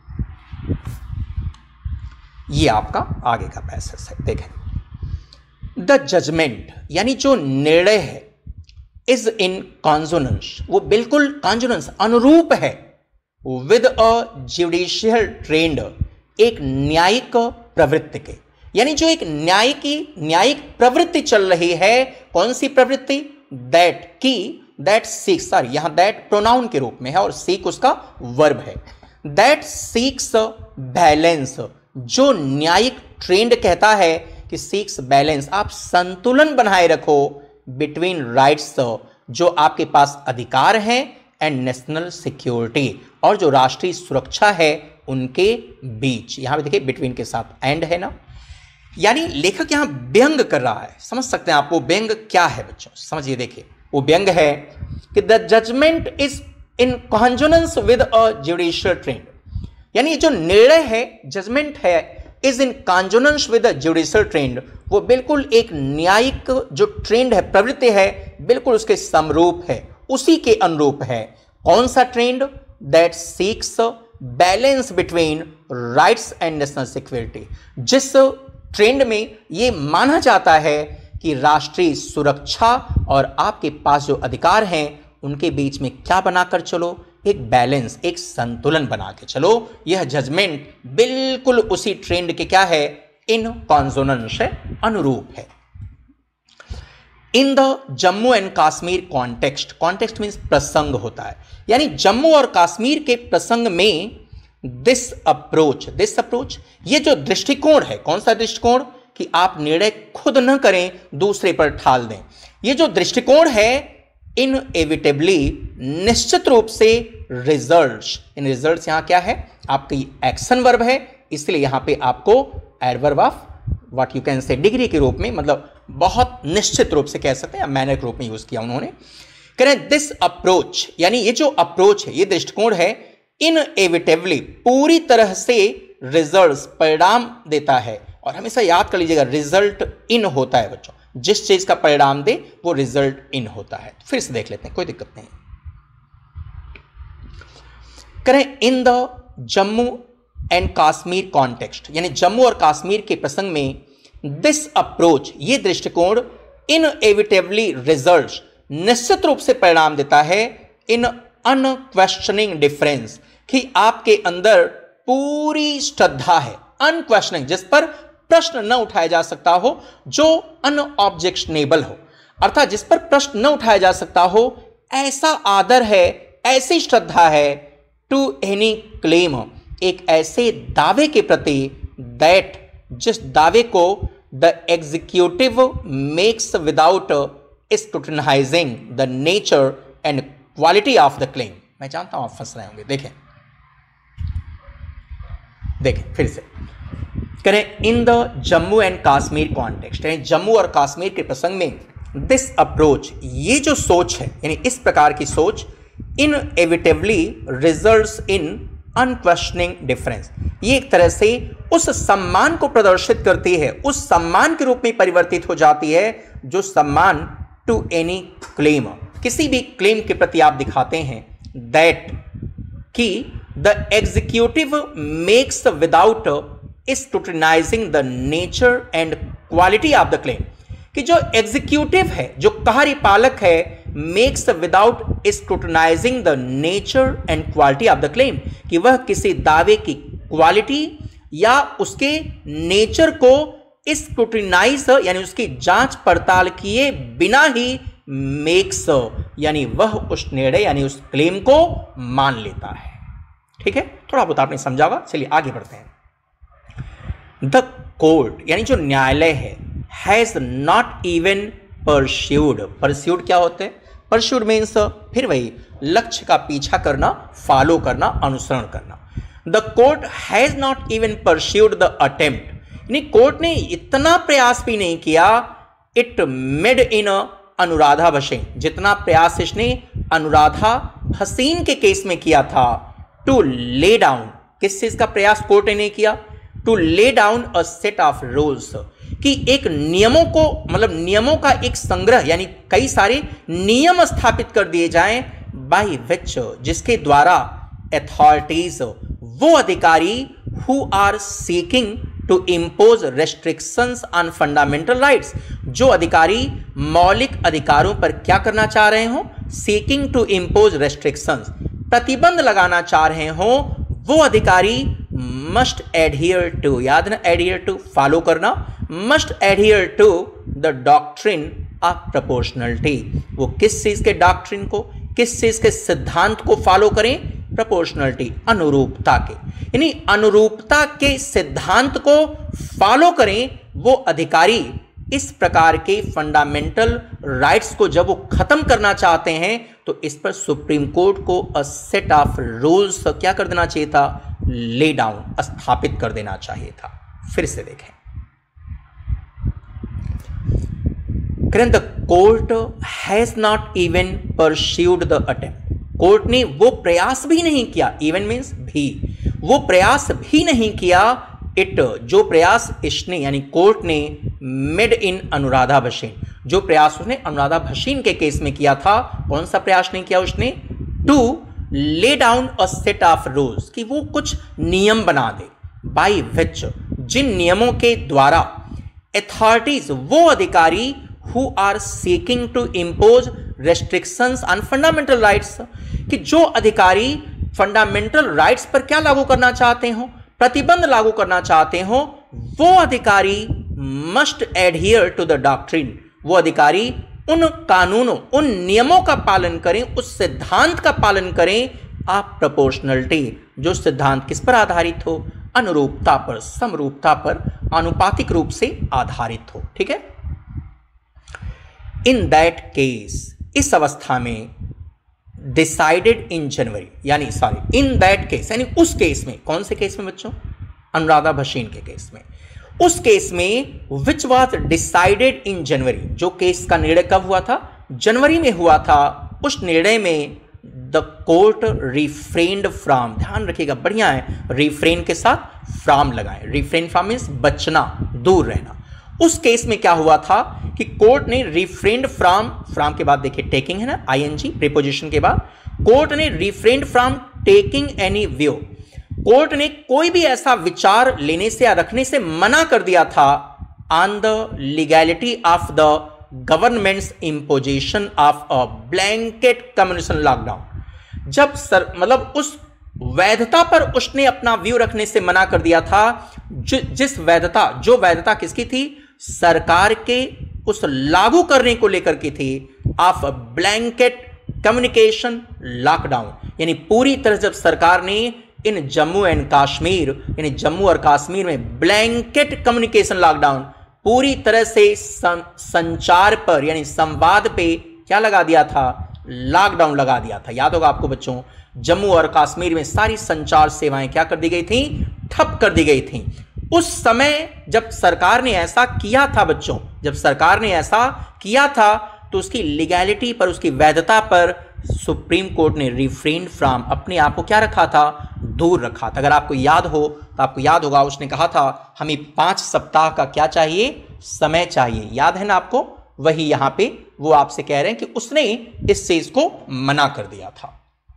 ये आपका आगे का पैसेज है, देखें। द जजमेंट यानी जो निर्णय है, इज इन कॉन्सोनेंस, वो बिल्कुल कॉन्सोनेंस अनुरूप है, विद अ जुडिशियल ट्रेंड, एक न्यायिक प्रवृत्ति के। यानी जो एक न्यायिक प्रवृत्ति चल रही है, कौन सी प्रवृत्ति, दैट सीक्स, सॉरी यहां दैट प्रोनाउन के रूप में है और सीक उसका वर्ब है। दैट सीक्स बैलेंस, जो न्यायिक ट्रेंड कहता है कि सीक्स बैलेंस, आप संतुलन बनाए रखो बिटवीन राइट्स, जो आपके पास अधिकार हैं, एंड नेशनल सिक्योरिटी, और जो राष्ट्रीय सुरक्षा है उनके बीच। यहां पे देखिए बिटवीन के साथ एंड है ना, यानी लेखक यहां व्यंग कर रहा है। समझ सकते हैं आप वो व्यंग क्या है बच्चों, समझिए। देखिए वो व्यंग है कि the judgment is in consonance with a judicial trend, यानी जो निर्णय है, जजमेंट है, is in consonance with a judicial trend, वो बिल्कुल एक न्यायिक जो ट्रेंड है, प्रवृत्ति है, बिल्कुल उसके समरूप है, उसी के अनुरूप है। कौन सा trend, that seeks balance between rights and national security, जिस ट्रेंड में यह माना जाता है कि राष्ट्रीय सुरक्षा और आपके पास जो अधिकार हैं उनके बीच में क्या बनाकर चलो, एक बैलेंस, एक संतुलन बना के चलो। यह जजमेंट बिल्कुल उसी ट्रेंड के क्या है, इन कॉन्सोनेंस है, अनुरूप है। In the Jammu and Kashmir context, context means प्रसंग होता है, यानी जम्मू और कश्मीर के प्रसंग में दिस अप्रोच, ये जो दृष्टिकोण है, कौन सा दृष्टिकोण, कि आप निर्णय खुद न करें, दूसरे पर ठाल दें। ये जो दृष्टिकोण है, इनएविटेबली, निश्चित रूप से रिजल्ट्स, इन रिजल्ट्स यहां क्या है, आपकी एक्शन वर्ब है, इसलिए यहां पे आपको adverb of what you can say degree के रूप में, मतलब बहुत निश्चित रूप से कह सकते हैं, मैनर के रूप में यूज किया उन्होंने। कह रहे हैं दिस अप्रोच, यानी ये जो अप्रोच है, ये दृष्टिकोण है, इनएविटेबली, पूरी तरह से रिजल्ट्स, परिणाम देता है। और हमेशा याद कर लीजिएगा, रिजल्ट इन होता है बच्चों, जिस चीज का परिणाम दे वो रिजल्ट इन होता है। फिर से देख लेते हैं, कोई दिक्कत नहीं। करें in the Jammu and Kashmir context, यानी जम्मू और कश्मीर के प्रसंग में दिस अप्रोच, ये दृष्टिकोण, इनएविटेबली रिजल्ट्स, निश्चित रूप से परिणाम देता है, इन अनक्वेश्चनिंग डिफरेंस, कि आपके अंदर पूरी श्रद्धा है, अनक्वेश्चनिंग, जिस पर प्रश्न न उठाया जा सकता हो, जो अनऑब्जेक्शनेबल हो, अर्थात जिस पर प्रश्न न उठाया जा सकता हो, ऐसा आदर है, ऐसी श्रद्धा है, टू एनी क्लेम, एक ऐसे दावे के प्रति, दैट, जिस दावे को the executive makes without scrutinising the nature and quality of the claim. मैं जानता हूं आप फंस रहे होंगे, देखें फिर से करें। In the Jammu and Kashmir context, यानी जम्मू और कश्मीर के प्रसंग में, दिस अप्रोच, ये जो सोच है, यानी इस प्रकार की सोच, inevitably results in unquestioning deference, ये एक तरह से उस सम्मान को प्रदर्शित करती है, उस सम्मान के रूप में परिवर्तित हो जाती है जो सम्मान टू एनी क्लेम, किसी भी क्लेम के प्रति आप दिखाते हैं, दैट, कि the executive makes without scrutinising the nature and quality of the claim, कि जो एग्जीक्यूटिव है, जो कार्यपालक है, makes without scrutinising the nature and quality of the claim, कि वह किसी दावे की क्वालिटी या उसके नेचर को स्क्रूटिनाइज, यानी उसकी जांच पड़ताल किए बिना ही मेक्स, यानी वह उस निर्णय, यानी उस क्लेम को मान लेता है। ठीक है, थोड़ा बहुत आपने समझा होगा, चलिए आगे बढ़ते हैं। द कोर्ट, यानी जो न्यायालय है, has not even pursued, pursued क्या होते हैं? परस्यूड मीन्स फिर वही लक्ष्य का पीछा करना, फॉलो करना, अनुसरण करना। The court has not even pursued the attempt, यानी कोर्ट ने इतना प्रयास भी नहीं किया, it made in Anuradha Bhasin, जितना प्रयास इसने अनुराधा भसीन के केस में किया था, टू ले डाउन, किस चीज का प्रयास कोर्ट ने नहीं किया? To lay down a set of rules, कि एक नियमों को, मतलब नियमों का एक संग्रह, यानी कई सारे नियम स्थापित कर दिए जाएं, बाय विच, जिसके द्वारा अथॉरिटीज, वो अधिकारी who are seeking to impose restrictions on fundamental rights, जो अधिकारी मौलिक अधिकारों पर क्या करना चाह रहे हो? सीकिंग टू इम्पोज रेस्ट्रिक्शंस, प्रतिबंध लगाना चाह रहे हो, वो अधिकारी मस्ट एडहियर टू, याद ना, एडहियर टू फॉलो करना, must adhere to the doctrine of proportionality, वो किस चीज के डॉक्ट्रिन को, किस चीज के सिद्धांत को फॉलो करें? प्रोपोर्शनलिटी, अनुरूपता के, यानी अनुरूपता के सिद्धांत को फॉलो करें वो अधिकारी। इस प्रकार के फंडामेंटल राइट्स को जब वो खत्म करना चाहते हैं, तो इस पर सुप्रीम कोर्ट को अ सेट ऑफ रूल्स क्या कर देना चाहिए था? ले डाउन, स्थापित कर देना चाहिए था। फिर से देखें, the court has not even pursued the attempt, court ने वो प्रयास भी नहीं किया, इवन मीन्स भी, वो प्रयास भी नहीं किया, इट, जो प्रयास इसने, यानी कोर्ट ने, मेड इन अनुराधा भसीन, जो प्रयास उसने अनुराधा भसीन के केस में किया था, कौन सा प्रयास नहीं किया उसने? To lay down a set of rules, कि वो कुछ नियम बना दे, बाय विच, जिन नियमों के द्वारा अथॉरिटीज, वो अधिकारी who are seeking to impose restrictions on fundamental rights, कि जो अधिकारी फंडामेंटल राइट्स पर क्या लागू करना चाहते हो? प्रतिबंध लागू करना चाहते हो, वो अधिकारी must adhere to the doctrine, वो अधिकारी उन कानूनों, उन नियमों का पालन करें, उस सिद्धांत का पालन करें, आप प्रोपोर्शनलिटी, जो सिद्धांत किस पर आधारित हो? अनुरूपता पर, समरूपता पर, आनुपातिक रूप से आधारित हो। ठीक है, इन दैट केस, इस अवस्था में, डिसाइडेड इन जनवरी, यानी सॉरी, इन दैट केस, यानी उस केस में, कौन से केस में बच्चों? अनुराधा भसीन के केस में, उस केस में, विच वॉज डिसाइडेड इन जनवरी, जो केस का निर्णय कब हुआ था? जनवरी में हुआ था। उस निर्णय में द कोर्ट रिफ्रेन्ड फ्रॉम, ध्यान रखिएगा, बढ़िया है, रिफ्रेन के साथ फ्रॉम लगाएं, रिफ्रेन फ्रॉम मीन्स बचना, दूर रहना। उस केस में क्या हुआ था कि कोर्ट ने रिफ्रेन्ड फ्रॉम, फ्रॉम के बाद देखिए टेकिंग है ना, आईएनजी प्रीपोजिशन के बाद, कोर्ट ने refrained from taking any view, कोर्ट ने कोई भी ऐसा विचार लेने से या रखने से मना कर दिया था, on the legality of the government's imposition of a blanket communication lockdown, जब मतलब उस वैधता पर उसने अपना व्यू रखने से मना कर दिया था। जो वैधता किसकी थी? सरकार के उस लागू करने को लेकर की थी ऑफ ब्लैंकेट कम्युनिकेशन लॉकडाउन, यानी पूरी तरह जब सरकार ने इन जम्मू एंड कश्मीर यानी जम्मू और कश्मीर में ब्लैंकेट कम्युनिकेशन लॉकडाउन, पूरी तरह से संचार पर यानी संवाद पे क्या लगा दिया था? लॉकडाउन लगा दिया था। याद होगा आपको बच्चों, जम्मू और कश्मीर में सारी संचार सेवाएं क्या कर दी गई थी? ठप कर दी गई थी। उस समय जब सरकार ने ऐसा किया था बच्चों, जब सरकार ने ऐसा किया था तो उसकी लीगैलिटी पर, उसकी वैधता पर सुप्रीम कोर्ट ने रिफ्रेन फ्रॉम, अपने आप को क्या रखा था? दूर रखा था। अगर आपको याद हो तो आपको याद होगा उसने कहा था हमें 5 सप्ताह का क्या चाहिए? समय चाहिए। याद है ना आपको? वही यहां पे वो आपसे कह रहे हैं कि उसने इस चीज को मना कर दिया था।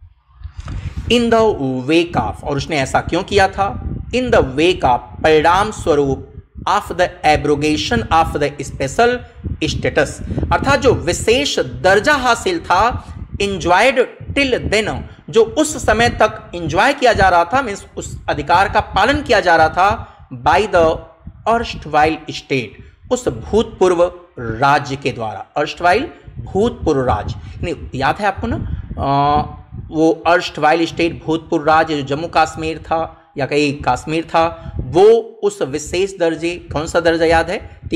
इन द वेक ऑफ, और उसने ऐसा क्यों किया था? इन द वेक ऑफ, परिणाम स्वरूप of the abrogation of the special status, अर्थात जो विशेष दर्जा हासिल था, इंजॉयड टिल देन, जो उस समय तक इंजॉय किया जा रहा था, मीन्स उस अधिकार का पालन किया जा रहा था बाय द अर्स्टवाइल स्टेट, उस भूतपूर्व राज्य के द्वारा। अर्स्टवाइल भूतपूर्व राज्य, याद है आपको ना वो अर्स्टवाइल स्टेट भूतपूर्व राज्य जो जम्मू कश्मीर था या कहीं कश्मीर था, वो उस विशेष दर्जे, कौन सा दर्जा याद है?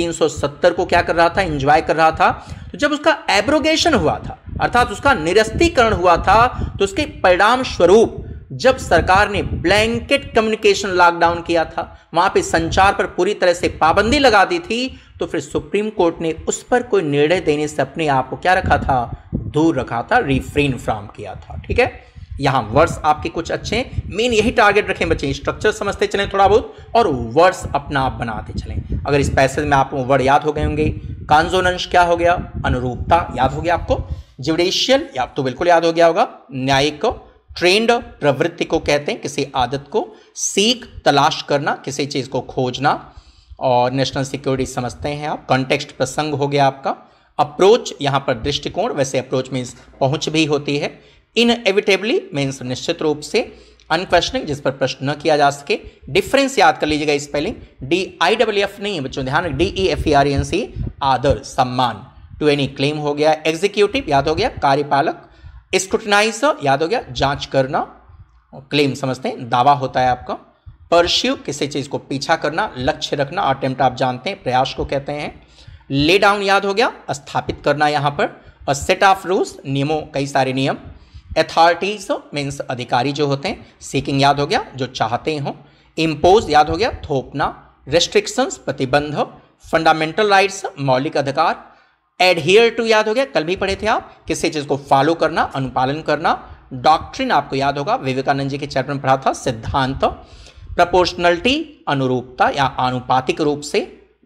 370 को क्या कर रहा था? एंजॉय कर रहा था। तो जब उसका एब्रोगेशन हुआ था, अर्थात उसका निरस्तीकरण हुआ था, तो उसके परिणाम स्वरूप जब सरकार ने ब्लैंकेट कम्युनिकेशन लॉकडाउन किया था, वहां पे संचार पर पूरी तरह से पाबंदी लगा दी थी, तो फिर सुप्रीम कोर्ट ने उस पर कोई निर्णय देने से अपने आप को क्या रखा था? दूर रखा था, रिफ्रेन फ्रॉम किया था। ठीक है, यहां वर्ड्स आपके कुछ अच्छे हैं, मेन यही टारगेट रखें बच्चे, स्ट्रक्चर समझते चलें थोड़ा बहुत और वर्ड्स अपना आप बनाते चलें। अगर इस पैसेज में आपको वर्ड याद हो गए होंगे, कॉन्सोनेंस क्या हो गया? अनुरूपता याद हो गया आपको, जुडिशियल या तो बिल्कुल याद हो गया होगा, न्यायिक, ट्रेंड प्रवृत्ति को कहते हैं किसी आदत को, सीख तलाश करना, किसी चीज को खोजना, और नेशनल सिक्योरिटी समझते हैं आप, कॉन्टेक्स्ट प्रसंग हो गया आपका, अप्रोच यहां पर दृष्टिकोण, वैसे अप्रोच मीन्स पहुंच भी होती है, इनएविटेबली मीन्स निश्चित रूप से, अनक्वेश्चनिंग जिस पर प्रश्न न किया जा सके, डिफरेंस याद कर लीजिएगा स्पेलिंग, DIFF नहीं है बच्चों, ध्यान रख, DEFERENC आदर सम्मान, टू एनी क्लेम हो गया, एग्जीक्यूटिव याद हो गया कार्यपालक, स्क्रूटिनाइज याद हो गया जांच करना, क्लेम समझते हैं दावा होता है आपका, परस्यू किसी चीज को पीछा करना, लक्ष्य रखना, अटेम्प्ट आप जानते हैं प्रयास को कहते हैं, ले डाउन याद हो गया स्थापित करना यहां पर, और सेट ऑफ रूल्स नियमों, कई सारे नियम, अथॉरिटीज मीन्स अधिकारी जो होते हैं, सीकिंग याद हो गया जो चाहते हो, इम्पोज याद हो गया थोपना, रेस्ट्रिक्शंस प्रतिबंध, फंडामेंटल राइट्स मौलिक अधिकार, एडहियर टू याद हो गया कल भी पढ़े थे आप, किसी चीज को फॉलो करना, अनुपालन करना, डॉक्ट्रिन आपको याद होगा विवेकानंद जी के चैप्टर में पढ़ा था, सिद्धांत, प्रोपोर्शनलिटी अनुरूपता या आनुपातिक रूप से,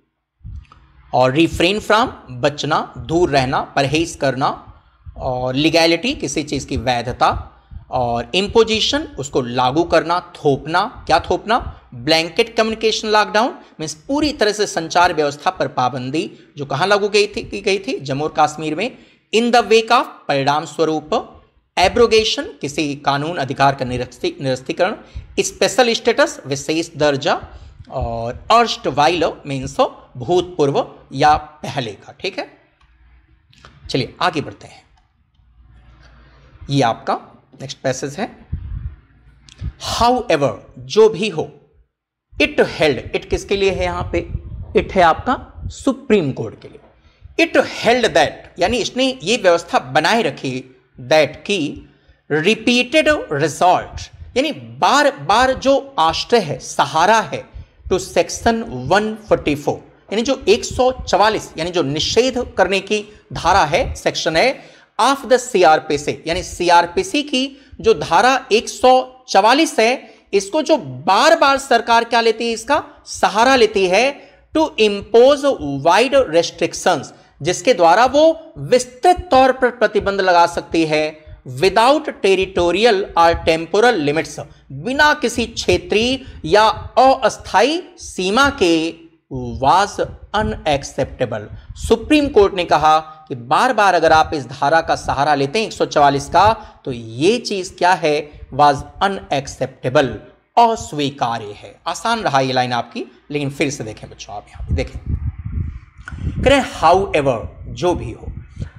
और रिफ्रेन फ्रॉम बचना, दूर रहना, परहेज करना, और लीगैलिटी किसी चीज की वैधता, और इम्पोजिशन उसको लागू करना, थोपना, क्या थोपना? ब्लैंकेट कम्युनिकेशन लॉकडाउन मीन्स पूरी तरह से संचार व्यवस्था पर पाबंदी जो कहां लागू की गई थी? जम्मू और कश्मीर में। इन द वेक ऑफ परिणाम स्वरूप, एब्रोगेशन किसी कानून अधिकार का निरस्तीकरण, स्पेशल स्टेटस विशेष दर्जा, और अर्स्टवाइल मीन्स भूतपूर्व या पहले का। ठीक है, चलिए आगे बढ़ते हैं। ये आपका नेक्स्ट पैसेज है, हाउ एवर जो भी हो, इट हेल्ड, इट किसके लिए है यहां पे? इट है आपका सुप्रीम कोर्ट के लिए। इट हेल्ड दैट यानी इसने ये व्यवस्था बनाए रखी, दैट की रिपीटेड रिजॉर्ट यानी बार बार जो आश्रय है, सहारा है, टू सेक्शन 144 यानी जो 144 यानी जो निषेध करने की धारा है, सेक्शन है ऑफ द CRPC यानी CRPC की जो धारा 144 है, इसको जो बार बार सरकार क्या लेती है? इसका सहारा लेती है, टू इम्पोज वाइड रेस्ट्रिक्शंस जिसके द्वारा वो विस्तृत तौर पर प्रतिबंध लगा सकती है, विदाउट टेरिटोरियल और टेम्पोरल लिमिट्स बिना किसी क्षेत्रीय या अस्थायी सीमा के, वाज अनएक्सेप्टेबल। सुप्रीम कोर्ट ने कहा कि बार बार अगर आप इस धारा का सहारा लेते हैं 144 का, तो ये चीज क्या है? वाज अनएक्सेप्टेबल, अस्वीकार्य है। आसान रहा ये लाइन आपकी, लेकिन फिर से देखें बच्चों, आप यहां पे देखें, कह रहे हाउ एवर, जो भी हो,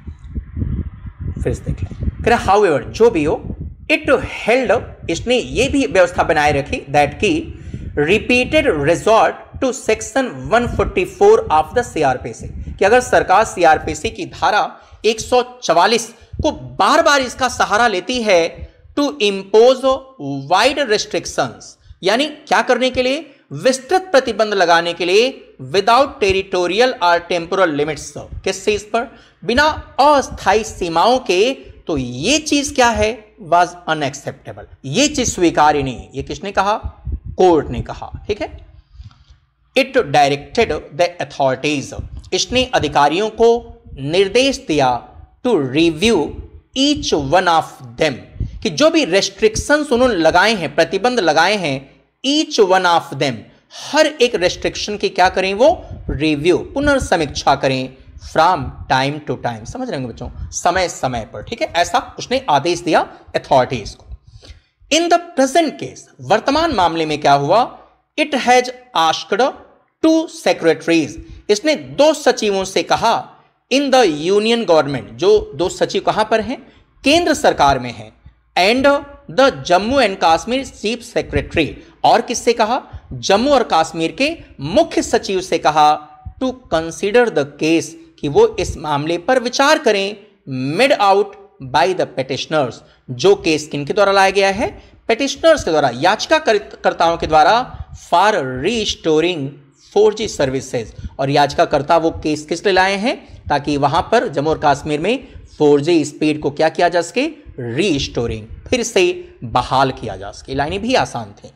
फिर से देख लें, कह रहे हाउ एवर, जो भी हो, इट हेल्ड, इसने ये भी व्यवस्था बनाए रखी, दैट की repeated resort to section 144 of the CrPC, कि अगर सरकार सीआरपीसी की धारा 144 को बार बार इसका सहारा लेती है टू इंपोज वाइड रेस्ट्रिक्शंस, यानी क्या करने के लिए, विस्तृत प्रतिबंध लगाने के लिए, विदाउट टेरिटोरियल और टेम्पोरल लिमिट्स, किस चीज पर, बिना अस्थायी सीमाओं के, तो ये चीज क्या है, वाज अनएक्सेप्टेबल, ये चीज स्वीकार्य नहीं। ये किसने कहा, कोर्ट ने कहा, ठीक है। इट डायरेक्टेड द अथॉरिटीज, इसने अधिकारियों को निर्देश दिया to review each one of them, कि जो भी रेस्ट्रिक्शंस उन्होंने लगाए हैं, प्रतिबंध लगाए हैं, ईच वन ऑफ देम, हर एक रेस्ट्रिक्शन की क्या करें, वो रिव्यू, पुनर्समीक्षा करें, फ्रॉम टाइम टू टाइम, समझ रहे होंगे बच्चों, समय समय पर, ठीक है, ऐसा उसने आदेश दिया अथॉरिटीज को। इन द प्रेजेंट केस, वर्तमान मामले में क्या हुआ, it has asked two secretaries, इसने 2 सचिवों से कहा, इन द यूनियन गवर्नमेंट, जो 2 सचिव कहां पर हैं, केंद्र सरकार में हैं, and the Jammu and Kashmir chief secretary, और किससे कहा, जम्मू और कश्मीर के मुख्य सचिव से कहा, टू कंसीडर द केस, कि वो इस मामले पर विचार करें, made out by the petitioners, जो केस किनके द्वारा लाया गया है, पेटिशनर्स के द्वारा, याचिकाकर्ताओं के द्वारा, फॉर रीस्टोरिंग 4G सर्विसेज, और याचिकाकर्ता वो केस किस लिए लाए हैं, ताकि वहां पर जम्मू और कश्मीर में 4G स्पीड को क्या किया जा सके, रीस्टोरिंग, फिर से बहाल किया जा सके। लाइनें भी आसान थी।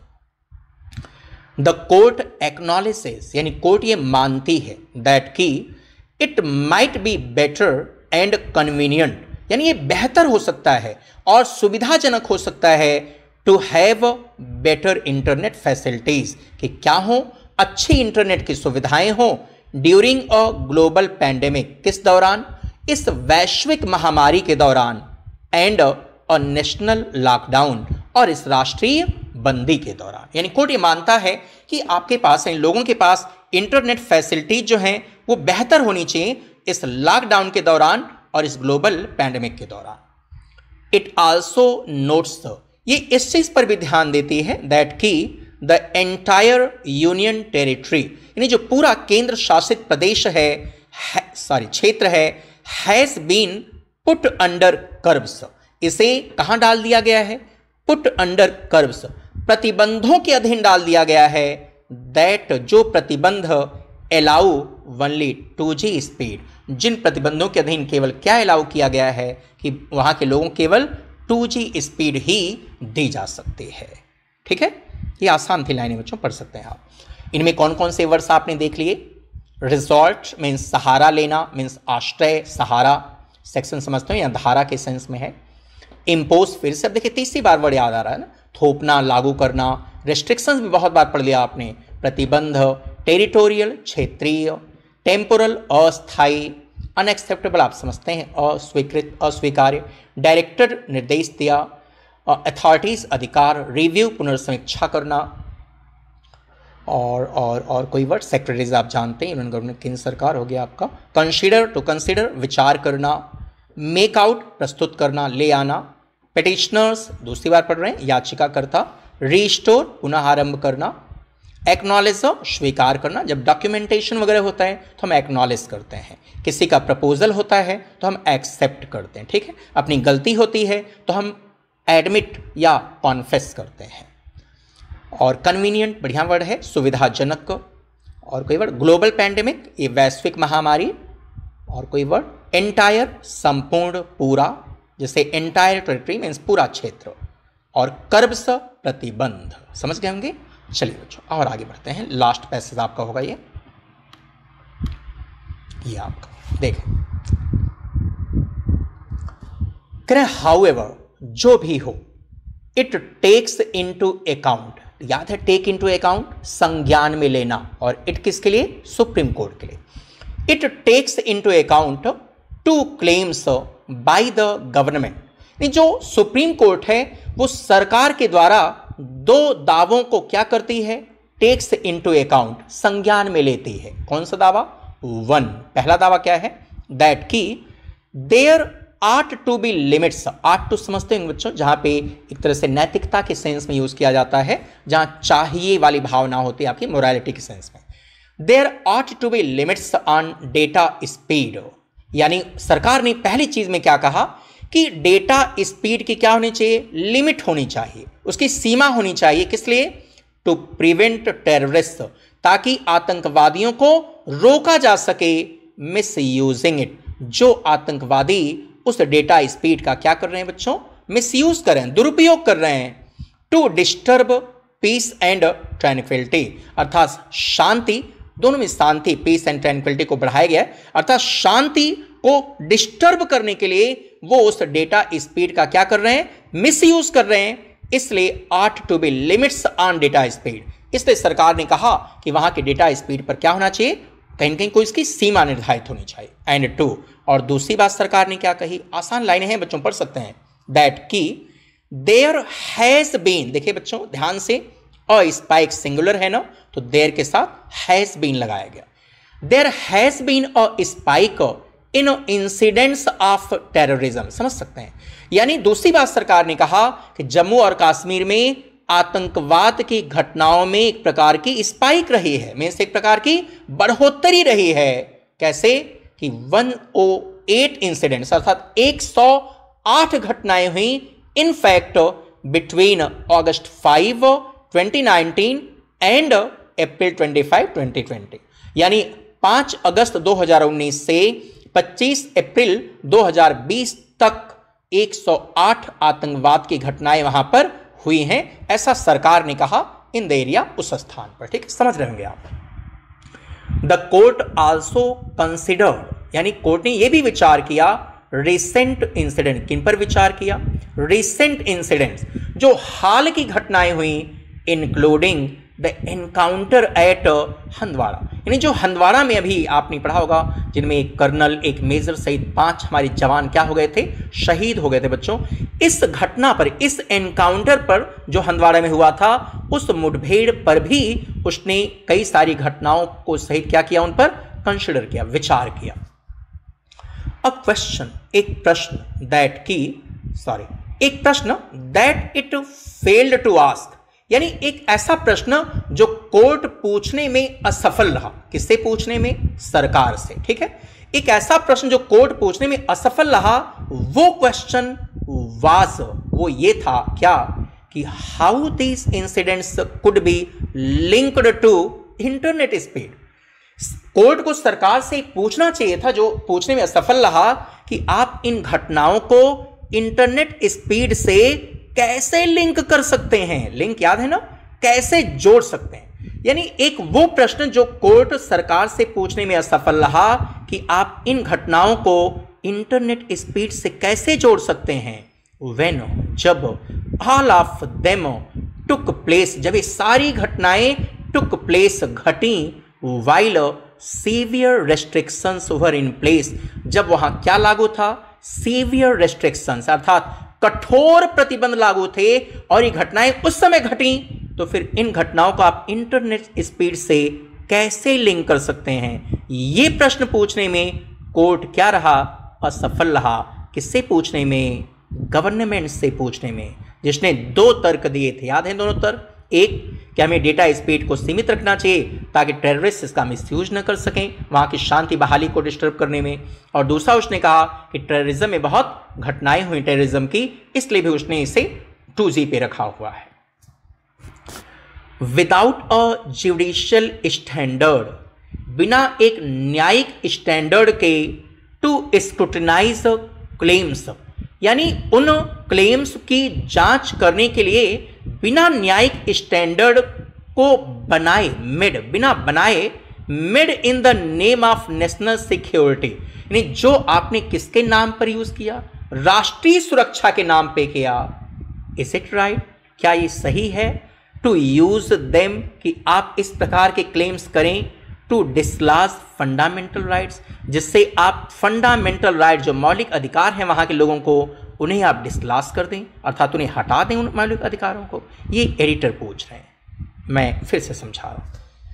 द कोर्ट एक्नॉलेजेस, यानी कोर्ट ये मानती है, दैट की it might be better and convenient, यानी ये बेहतर हो सकता है और सुविधाजनक हो सकता है, to have better internet facilities, कि क्या हो, अच्छी इंटरनेट की सुविधाएं हो, ड्यूरिंग अ ग्लोबल पैंडेमिक, किस दौरान, इस वैश्विक महामारी के दौरान, एंड अ नेशनल लॉकडाउन, और इस राष्ट्रीय बंदी के दौरान। यानी कोर्ट ये मानता है कि आपके पास, इन लोगों के पास इंटरनेट फैसिलिटीज जो हैं वो बेहतर होनी चाहिए इस लॉकडाउन के दौरान और इस ग्लोबल पैंडेमिक के दौरान। इट आल्सो नोट्स, ये इस चीज पर भी ध्यान देती है, दैट की द एंटायर यूनियन टेरिटरी, यानी जो पूरा केंद्र शासित प्रदेश है, क्षेत्र है, has been put under curbs, इसे कहां डाल दिया गया है, पुट अंडर कर्व्स, प्रतिबंधों के अधीन डाल दिया गया है, दैट जो प्रतिबंध अलाउ ओनली 2G स्पीड, जिन प्रतिबंधों के अधीन केवल क्या अलाउ किया गया है, कि वहां के लोगों केवल 2G स्पीड ही दी जा सकती है। ठीक है, ये आसान थी लाइनें बच्चों, पढ़ सकते हैं आप। इनमें कौन कौन से वर्ड्स आपने देख लिए, रिजॉर्ट मीन्स सहारा लेना, मीन्स आश्रय, सहारा, सेक्शन समझते हो या धारा के सेंस में है। इम्पोज, फिर से अब देखिए तीसरी बार वर्ड याद आ रहा है ना, थोपना, लागू करना। रेस्ट्रिक्शंस भी बहुत बार पढ़ लिया आपने, प्रतिबंध, टेरिटोरियल क्षेत्रीय, टेम्पोरल अस्थाई, अनएक्सेप्टेबल आप समझते हैं अस्वीकृत, अस्वीकार्य, डायरेक्टर निर्देश दिया, अथॉरिटीज अधिकार, रिव्यू पुनर्समीक्षा करना, और कोई वर्ड सेक्रेटरीज आप जानते हैं, यूनियन गवर्नमेंट केंद्र सरकार हो गया आपका। कंसीडर, टू कंसीडर विचार करना, मेक आउट प्रस्तुत करना, ले आना, पिटिशनर्स दूसरी बार पढ़ रहे हैं याचिकाकर्ता, रीस्टोर पुनः आरंभ करना, एक्नॉलेज स्वीकार करना, जब डॉक्यूमेंटेशन वगैरह होता है तो हम एक्नॉलेज करते हैं, किसी का प्रपोजल होता है तो हम एक्सेप्ट करते हैं, ठीक है, अपनी गलती होती है तो हम एडमिट या कॉन्फेस करते हैं। और कन्वीनियंट बढ़िया वर्ड है, सुविधाजनक, और कोई वर्ड ग्लोबल पैंडेमिक, ये वैश्विक महामारी, और कोई वर्ड एंटायर, संपूर्ण, पूरा, जैसे एंटायर टेरिटरी मीन्स पूरा क्षेत्र, और कर्ब्स प्रतिबंध, समझ गए होंगे। चलिए बच्चों और आगे बढ़ते हैं, लास्ट पैसेज आपका होगा ये आपका देखें, कह रहे हाउएवर, जो भी हो, इट टेक्स इनटू अकाउंट, याद है टेक इनटू अकाउंट, संज्ञान में लेना, और इट किसके लिए, सुप्रीम कोर्ट के लिए। It takes into account two claims by the government, जो सुप्रीम कोर्ट है वो सरकार के द्वारा दो दावों को क्या करती है, टेक्स इनटू अकाउंट, संज्ञान में लेती है। कौन सा दावा? 1, पहला दावा क्या है, दैट की there ought to be limits. Ought to समझते हैं बच्चों, जहां पे एक तरह से नैतिकता के सेंस में यूज किया जाता है, जहां चाहिए वाली भावना होती है आपकी मोरालिटी के सेंस में। There ought to be limits on data speed, यानी सरकार ने पहली चीज में क्या कहा कि डेटा स्पीड की क्या होनी चाहिए, लिमिट होनी चाहिए, उसकी सीमा होनी चाहिए। किस लिए? टू प्रिवेंट टेररिस्ट, ताकि आतंकवादियों को रोका जा सके मिस यूजिंग इट, जो आतंकवादी उस डेटा स्पीड का क्या कर रहे हैं बच्चों, मिस यूज कर रहे हैं, दुरुपयोग कर रहे हैं। To disturb peace and tranquillity, अर्थात शांति, दोनों में शांति, पीस एंड ट्रैंक्विलिटी को बढ़ाया गया, अर्थात शांति को डिस्टर्ब करने के लिए वो उस डेटा स्पीड का क्या कर रहे हैं, मिस यूज कर रहे हैं। इसलिए ought to be limits on data speed, इसलिए सरकार ने कहा कि वहां के डेटा स्पीड पर क्या होना चाहिए, कहीं न कहीं कोई इसकी सीमा निर्धारित होनी चाहिए। एंड 2, और दूसरी बात सरकार ने क्या कही, आसान लाइनें हैं बच्चों, पढ़ सकते हैं, दैट की देयर हैज बीन, देखिए बच्चों ध्यान से, अ स्पाइक सिंगुलर है ना, तो देयर के साथ हैज बीन लगाया गया। There has been a spike in incidents of terrorism, समझ सकते हैं। यानी दूसरी बात सरकार ने कहा कि जम्मू और कश्मीर में आतंकवाद की घटनाओं में एक प्रकार की स्पाइक रही है, में से एक प्रकार की बढ़ोतरी रही है। कैसे कि 108 इंसिडेंट्स, अर्थात 108 घटनाएं हुई in fact between August 5, 2019 and April 25, 2020, यानी 5 अगस्त 2019 से 25 अप्रैल 2020 तक 108 आतंकवाद की घटनाएं वहां पर हुई हैं, ऐसा सरकार ने कहा इन द एरिया, उस स्थान पर। ठीक, समझ रहे होंगे आप। द कोर्ट आल्सो कंसिडर्ड, यानी कोर्ट ने यह भी विचार किया रिसेंट इंसिडेंट, किन पर विचार किया, रिसेंट इंसिडेंट्स, जो हाल की घटनाएं हुई, including the encounter at Handwara, यानी जो हंदवाड़ा में अभी आपने पढ़ा होगा, जिनमें एक कर्नल, एक मेजर सहित 5 हमारे जवान क्या हो गए थे, शहीद हो गए थे बच्चों। इस घटना पर, इस एनकाउंटर पर जो हंदवाड़ा में हुआ था, उस मुठभेड़ पर भी उसने कई सारी घटनाओं को सहित क्या किया, उन पर कंसिडर किया, विचार किया। अ क्वेश्चन, एक प्रश्न, एक प्रश्न that it failed to ask, यानी एक ऐसा प्रश्न जो कोर्ट पूछने में असफल रहा। किससे पूछने में? सरकार से। ठीक है, एक ऐसा प्रश्न जो कोर्ट पूछने में असफल रहा, वो क्वेश्चन वाज, वो ये था क्या, कि how these incidents could be linked to internet speed. Court को सरकार से पूछना चाहिए था, जो पूछने में असफल रहा, कि आप इन घटनाओं को इंटरनेट स्पीड से कैसे लिंक कर सकते हैं, लिंक याद है ना, कैसे जोड़ सकते हैं। यानी एक वो प्रश्न जो कोर्ट सरकार से पूछने में असफल रहा, कि आप इन घटनाओं को इंटरनेट स्पीड से कैसे जोड़ सकते हैं। व्हेन, जब, all of them took place, जब ये सारी घटनाएं टुक प्लेस, घटी, while severe restrictions were in place, जब वहां क्या लागू था, सीवियर रेस्ट्रिक्शंस, अर्थात कठोर प्रतिबंध लागू थे, और ये घटनाएं उस समय घटी, तो फिर इन घटनाओं को आप इंटरनेट स्पीड से कैसे लिंक कर सकते हैं। ये प्रश्न पूछने में कोर्ट क्या रहा, असफल रहा। किससे पूछने में? गवर्नमेंट से पूछने में, जिसने 2 तर्क दिए थे, याद है दोनों तर्क। एक कि हमें डेटा स्पीड को सीमित रखना चाहिए ताकि टेररिस्ट इसका मिसयूज न कर सकें वहाँ की शांति बहाली को डिस्टर्ब करने में, और दूसरा उसने कहा कि टेररिज्म में बहुत घटनाएं हुई टेररिज्म की, इसलिए भी उसने इसे 2G पे रखा हुआ है। विदाउट अ जुडिशियल स्टैंडर्ड, बिना एक न्यायिक स्टैंडर्ड के, टू स्क्रूटिनाइज क्लेम्स, यानी उन क्लेम्स की जांच करने के लिए बिना न्यायिक स्टैंडर्ड को बनाए, बिना बनाए, made in the name of national security, यानी जो आपने किसके नाम पर यूज किया, राष्ट्रीय सुरक्षा के नाम पे किया। इज इट राइट, क्या ये सही है? टू यूज देम, कि आप इस प्रकार के क्लेम्स करें, टू डिसलॉज फंडामेंटल राइट्स, जिससे आप फंडामेंटल राइट, जो मौलिक अधिकार हैं वहां के लोगों को, उन्हें आप डिसक्लास कर दें, अर्थात उन्हें हटा दें उन मौलिक अधिकारों को? ये एडिटर पूछ रहे हैं, मैं फिर से समझा रहा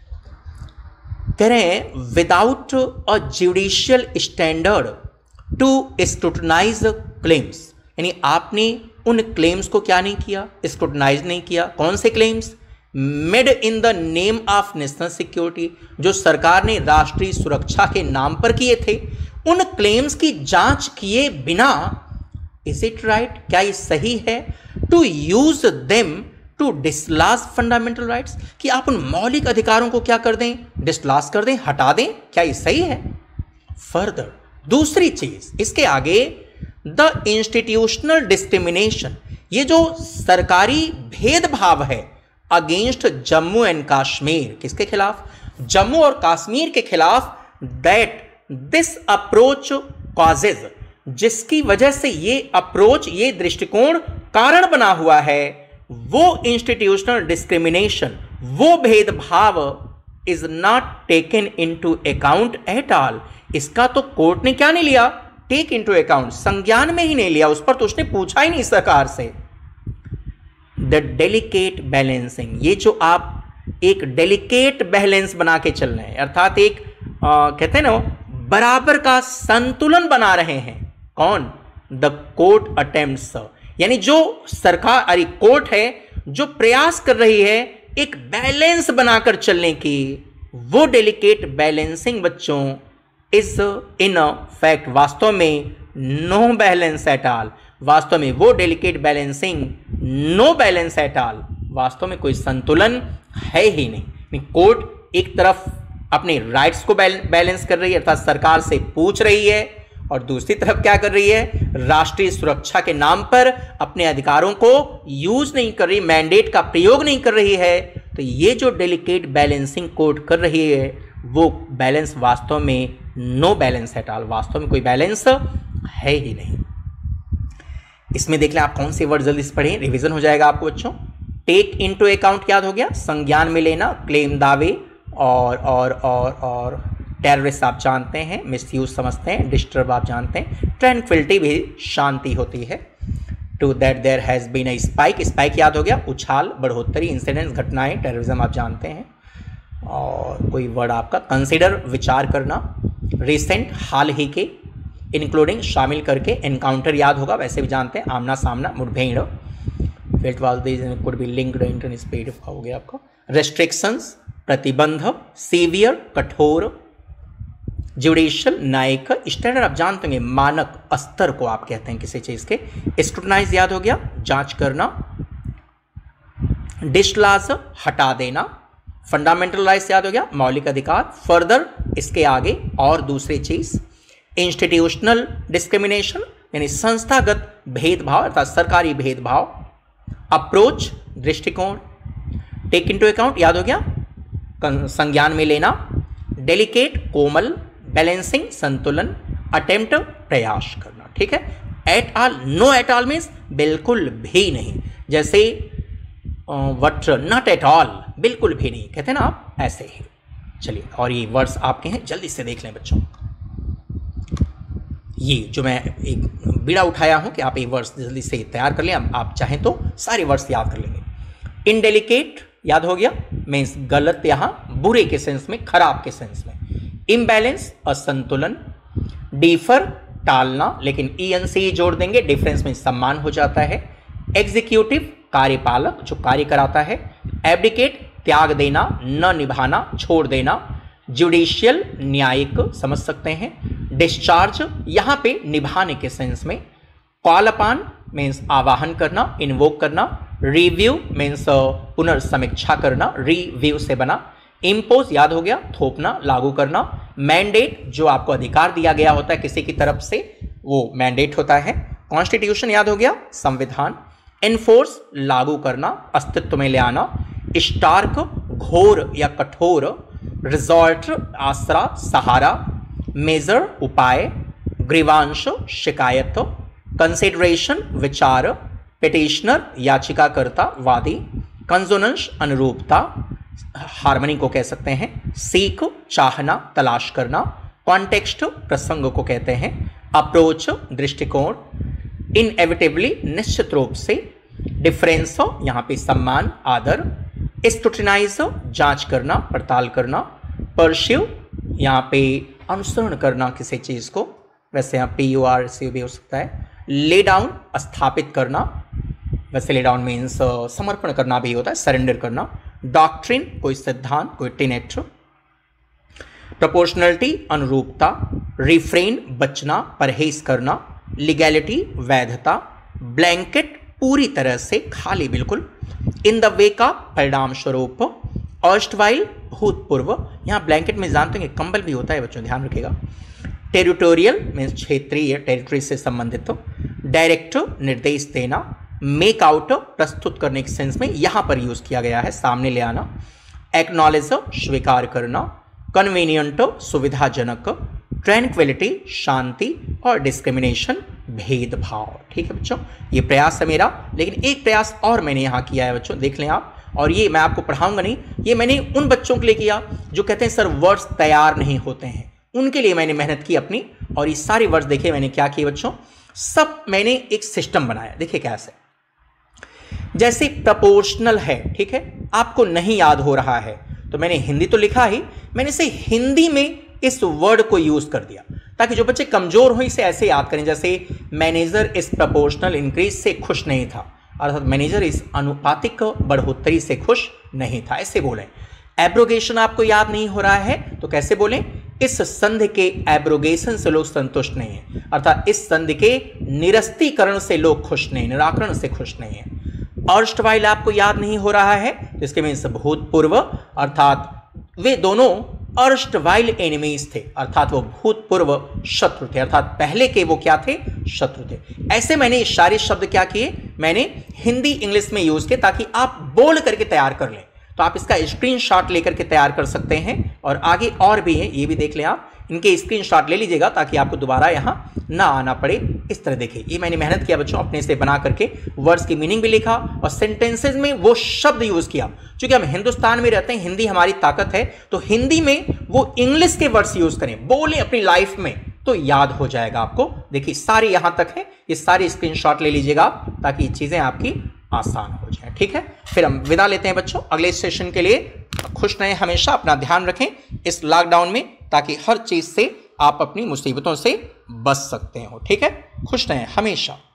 हूं। कह रहे हैं without a judicial standard to scrutinise claims, यानी आपने उन क्लेम्स को क्या नहीं किया, स्क्रूटनाइज नहीं किया। कौन से claims? Made in the name of national security, जो सरकार ने राष्ट्रीय सुरक्षा के नाम पर किए थे, उन क्लेम्स की जांच किए बिना, इज इट राइट, क्या ये सही है, to use them to disclose fundamental rights, कि आप उन मौलिक अधिकारों को क्या कर दें, डिसलॉज कर दें, हटा दें, क्या ये सही है? फर्दर, दूसरी चीज इसके आगे, द इंस्टीट्यूशनल डिस्क्रिमिनेशन, ये जो सरकारी भेदभाव है अगेंस्ट जम्मू एंड कश्मीर, किसके खिलाफ? जम्मू और कश्मीर के खिलाफ, दैट दिस अप्रोच कॉजेज, जिसकी वजह से ये अप्रोच, ये दृष्टिकोण कारण बना हुआ है, वो इंस्टीट्यूशनल डिस्क्रिमिनेशन, वो भेदभाव is not taken into account at all, इसका तो कोर्ट ने क्या नहीं लिया, टेक इनटू अकाउंट, संज्ञान में ही नहीं लिया, उस पर तो उसने पूछा ही नहीं सरकार से। द डेलिकेट बैलेंसिंग, ये जो आप एक डेलिकेट बैलेंस बना के चल रहे हैं, अर्थात एक कहते हैं ना बराबर का संतुलन बना रहे हैं, कौन? द कोर्ट अटेम्प्ट्स, यानी जो सरकार, अरे कोर्ट है जो प्रयास कर रही है एक बैलेंस बनाकर चलने की, वो डेलिकेट बैलेंसिंग बच्चों इज इन फैक्ट, वास्तव में नो बैलेंस एट ऑल, वास्तव में वो delicate balancing, no balance at all, वास्तव में कोई संतुलन है ही नहीं। कोर्ट एक तरफ अपने राइट्स को बैलेंस कर रही है, अर्थात सरकार से पूछ रही है, और दूसरी तरफ क्या कर रही है, राष्ट्रीय सुरक्षा के नाम पर अपने अधिकारों को यूज नहीं कर रही, मैंडेट का प्रयोग नहीं कर रही है। तो ये जो डेलिकेट बैलेंसिंग कोर्ट कर रही है, वो बैलेंस वास्तव में नो बैलेंस एट ऑल, वास्तव में कोई बैलेंस है ही नहीं। इसमें देख लें आप कौन से वर्ड जल्दी से पढ़ें, रिवीजन हो जाएगा आपको बच्चों। टेक इनटू अकाउंट याद हो गया, संज्ञान में लेना, क्लेम दावे, और टेररिस्ट आप जानते हैं, मिसयूज समझते हैं, डिस्टर्ब आप जानते हैं, ट्रैंक्विलिटी भी शांति होती है। To that there has been a spike, spike याद हो गया, उछाल, बढ़ोतरी, इंसिडेंट्स, घटनाएं, टेररिज्म आप जानते हैं। और कोई वर्ड आपका कंसिडर, विचार करना, रिसेंट, हाल ही के, इंक्लूडिंग शामिल करके, एनकाउंटर याद होगा, वैसे भी जानते हैं, आमना सामना, मुठभेड़, felt was this could be linked intern speed हो गया आपको, रेस्ट्रिक्शंस, प्रतिबंध, सीवियर, कठोर, जुडिशियल, न्यायिक, स्टैंडर्ड आप जानते होंगे, मानक, स्तर को आप कहते हैं किसी चीज के, स्क्रूटनाइज याद हो गया, जांच करना, डिसलॉज, हटा देना, फंडामेंटल राइट्स याद हो गया, मौलिक अधिकार, फर्दर इसके आगे और दूसरी चीज, इंस्टीट्यूशनल डिस्क्रिमिनेशन, यानी संस्थागत भेदभाव अर्थात सरकारी भेदभाव, अप्रोच, दृष्टिकोण, टेक इनटू अकाउंट याद हो गया, संज्ञान में लेना, डेलिकेट, कोमल, बैलेंसिंग, संतुलन, अटेम्प्ट, प्रयास करना, ठीक है। At all, no at all means बिल्कुल भी नहीं, जैसे वट नॉट एट ऑल, बिल्कुल भी नहीं कहते ना आप, ऐसे ही। चलिए, और ये वर्ड्स आपके हैं, जल्दी से देख लें बच्चों। ये जो मैं एक बीड़ा उठाया हूं कि आप ये वर्ड्स जल्दी से तैयार कर लें, आप चाहें तो सारे वर्ड्स याद कर लेंगे। इनडेलिकेट याद हो गया, मीन्स गलत, यहां बुरे के सेंस में, खराब के सेंस में। इम्बैलेंस, असंतुलन। डिफर, टालना, लेकिन ईएनसी जोड़ देंगे, डिफरेंस में सम्मान हो जाता है। एग्जीक्यूटिव, कार्यपालक, जो कार्य कराता है। एब्डिकेट, त्याग देना, न निभाना, छोड़ देना। जुडिशियल, न्यायिक समझ सकते हैं। डिस्चार्ज, यहां पे निभाने के सेंस में। कॉल अपान मीन्स आवाहन करना, इन्वोक करना। रिव्यू मीन्स पुनर्समीक्षा करना, रिव्यू से बना। इम्पोज याद हो गया, थोपना, लागू करना। मैंडेट, जो आपको अधिकार दिया गया होता है किसी की तरफ से, वो मैंडेट होता है। कॉन्स्टिट्यूशन याद हो गया, संविधान। एनफोर्स, लागू करना, अस्तित्व में ले आना। स्टार्क, घोर या कठोर। रिजॉर्ट, आसरा, सहारा। मेजर, उपाय। ग्रीवांश, शिकायत। कंसिडरेशन, विचार। पिटिशनर, याचिकाकर्ता, वादी। कंसोनेंस, अनुरूपता, हार्मनी को कह सकते हैं। सीक, चाहना, तलाश करना। कॉन्टेक्स्ट, प्रसंग को कहते हैं। अप्रोच, दृष्टिकोण। इनएविटेबली निश्चित रूप से, डिफरेंस यहाँ पे सम्मान आदर, स्क्रूटिनाइज जांच करना पड़ताल करना, परस्यू यहाँ पे अनुसरण करना किसी चीज को, वैसे यहाँ PUR भी हो सकता है, ले डाउन स्थापित करना, वैसे ले डाउन मीन्स समर्पण करना भी होता है, सरेंडर करना, डॉक्ट्रिन कोई सिद्धांत कोई टीनेट, प्रोपोर्शनलिटी अनुरूपता, रिफ्रेन बचना परहेज करना, लीगैलिटी वैधता, ब्लैंकेट पूरी तरह से खाली बिल्कुल, इन द वे का परिणाम स्वरूप, अर्स्टवाइल भूतपूर्व, यहाँ ब्लैंकेट में जानते हैं कंबल भी होता है बच्चों ध्यान रखिएगा, टेरिटोरियल मीन्स क्षेत्रीय टेरिटरी से संबंधित, डायरेक्ट निर्देश देना, मेक आउट प्रस्तुत करने के सेंस में यहां पर यूज किया गया है सामने ले आना, एक्नॉलेज स्वीकार करना, कन्वीनियंट सुविधाजनक, ट्रैंक्विलिटी शांति और डिस्क्रिमिनेशन भेदभाव। ठीक है बच्चों, ये प्रयास है मेरा, लेकिन एक प्रयास और मैंने यहाँ किया है बच्चों, देख लें आप, और ये मैं आपको पढ़ाऊंगा नहीं, ये मैंने उन बच्चों के लिए किया जो कहते हैं सर वर्ड्स तैयार नहीं होते हैं, उनके लिए मैंने मेहनत की अपनी, और ये सारे वर्ड्स देखिए मैंने क्या किए बच्चों, सब मैंने एक सिस्टम बनाया। देखिए कैसे, जैसे प्रपोर्शनल है, ठीक है, आपको नहीं याद हो रहा है तो मैंने हिंदी तो लिखा ही, मैंने इसे हिंदी में इस वर्ड को यूज कर दिया ताकि जो बच्चे कमजोर हो इसे ऐसे याद करें, जैसे मैनेजर इस प्रपोर्शनल इंक्रीज से खुश नहीं था, अर्थात मैनेजर इस अनुपातिक बढ़ोतरी से खुश नहीं था, ऐसे बोलें। एब्रोगेशन आपको याद नहीं हो रहा है तो कैसे बोलें, इस संधि के एब्रोगेशन से लोग संतुष्ट नहीं है, अर्थात इस संधि के निरस्तीकरण से लोग खुश नहीं, निराकरण से खुश नहीं है। अर्स्टवाइल आपको याद नहीं हो रहा है तो इसके मीन्स भूतपूर्व, अर्थात वे दोनों अर्स्टवाइल एनिमीज थे, अर्थात वो भूतपूर्व शत्रु थे, अर्थात पहले के वो क्या थे, शत्रु थे। ऐसे मैंने सारे शब्द क्या किए, मैंने हिंदी इंग्लिश में यूज किए ताकि आप बोल करके तैयार कर लें, तो आप इसका स्क्रीनशॉट लेकर के तैयार कर सकते हैं, और आगे और भी है ये भी देख लें आप, इनके स्क्रीनशॉट ले लीजिएगा ताकि आपको दोबारा यहाँ ना आना पड़े। इस तरह देखिए, ये मैंने मेहनत किया बच्चों, अपने से बना करके वर्ड्स की मीनिंग भी लिखा और सेंटेंसेज में वो शब्द यूज किया। क्योंकि हम हिंदुस्तान में रहते हैं, हिंदी हमारी ताकत है, तो हिंदी में वो इंग्लिश के वर्ड्स यूज करें, बोलें अपनी लाइफ में, तो याद हो जाएगा आपको। देखिए सारे यहां तक है, ये सारे स्क्रीनशॉट ले लीजिएगा आप ताकि चीजें आपकी आसान हो जाए। ठीक है, फिर हम विदा लेते हैं बच्चों अगले सेशन के लिए। खुश रहें, हमेशा अपना ध्यान रखें इस लॉकडाउन में, ताकि हर चीज से आप अपनी मुसीबतों से बच सकते हो। ठीक है, खुश रहें हमेशा।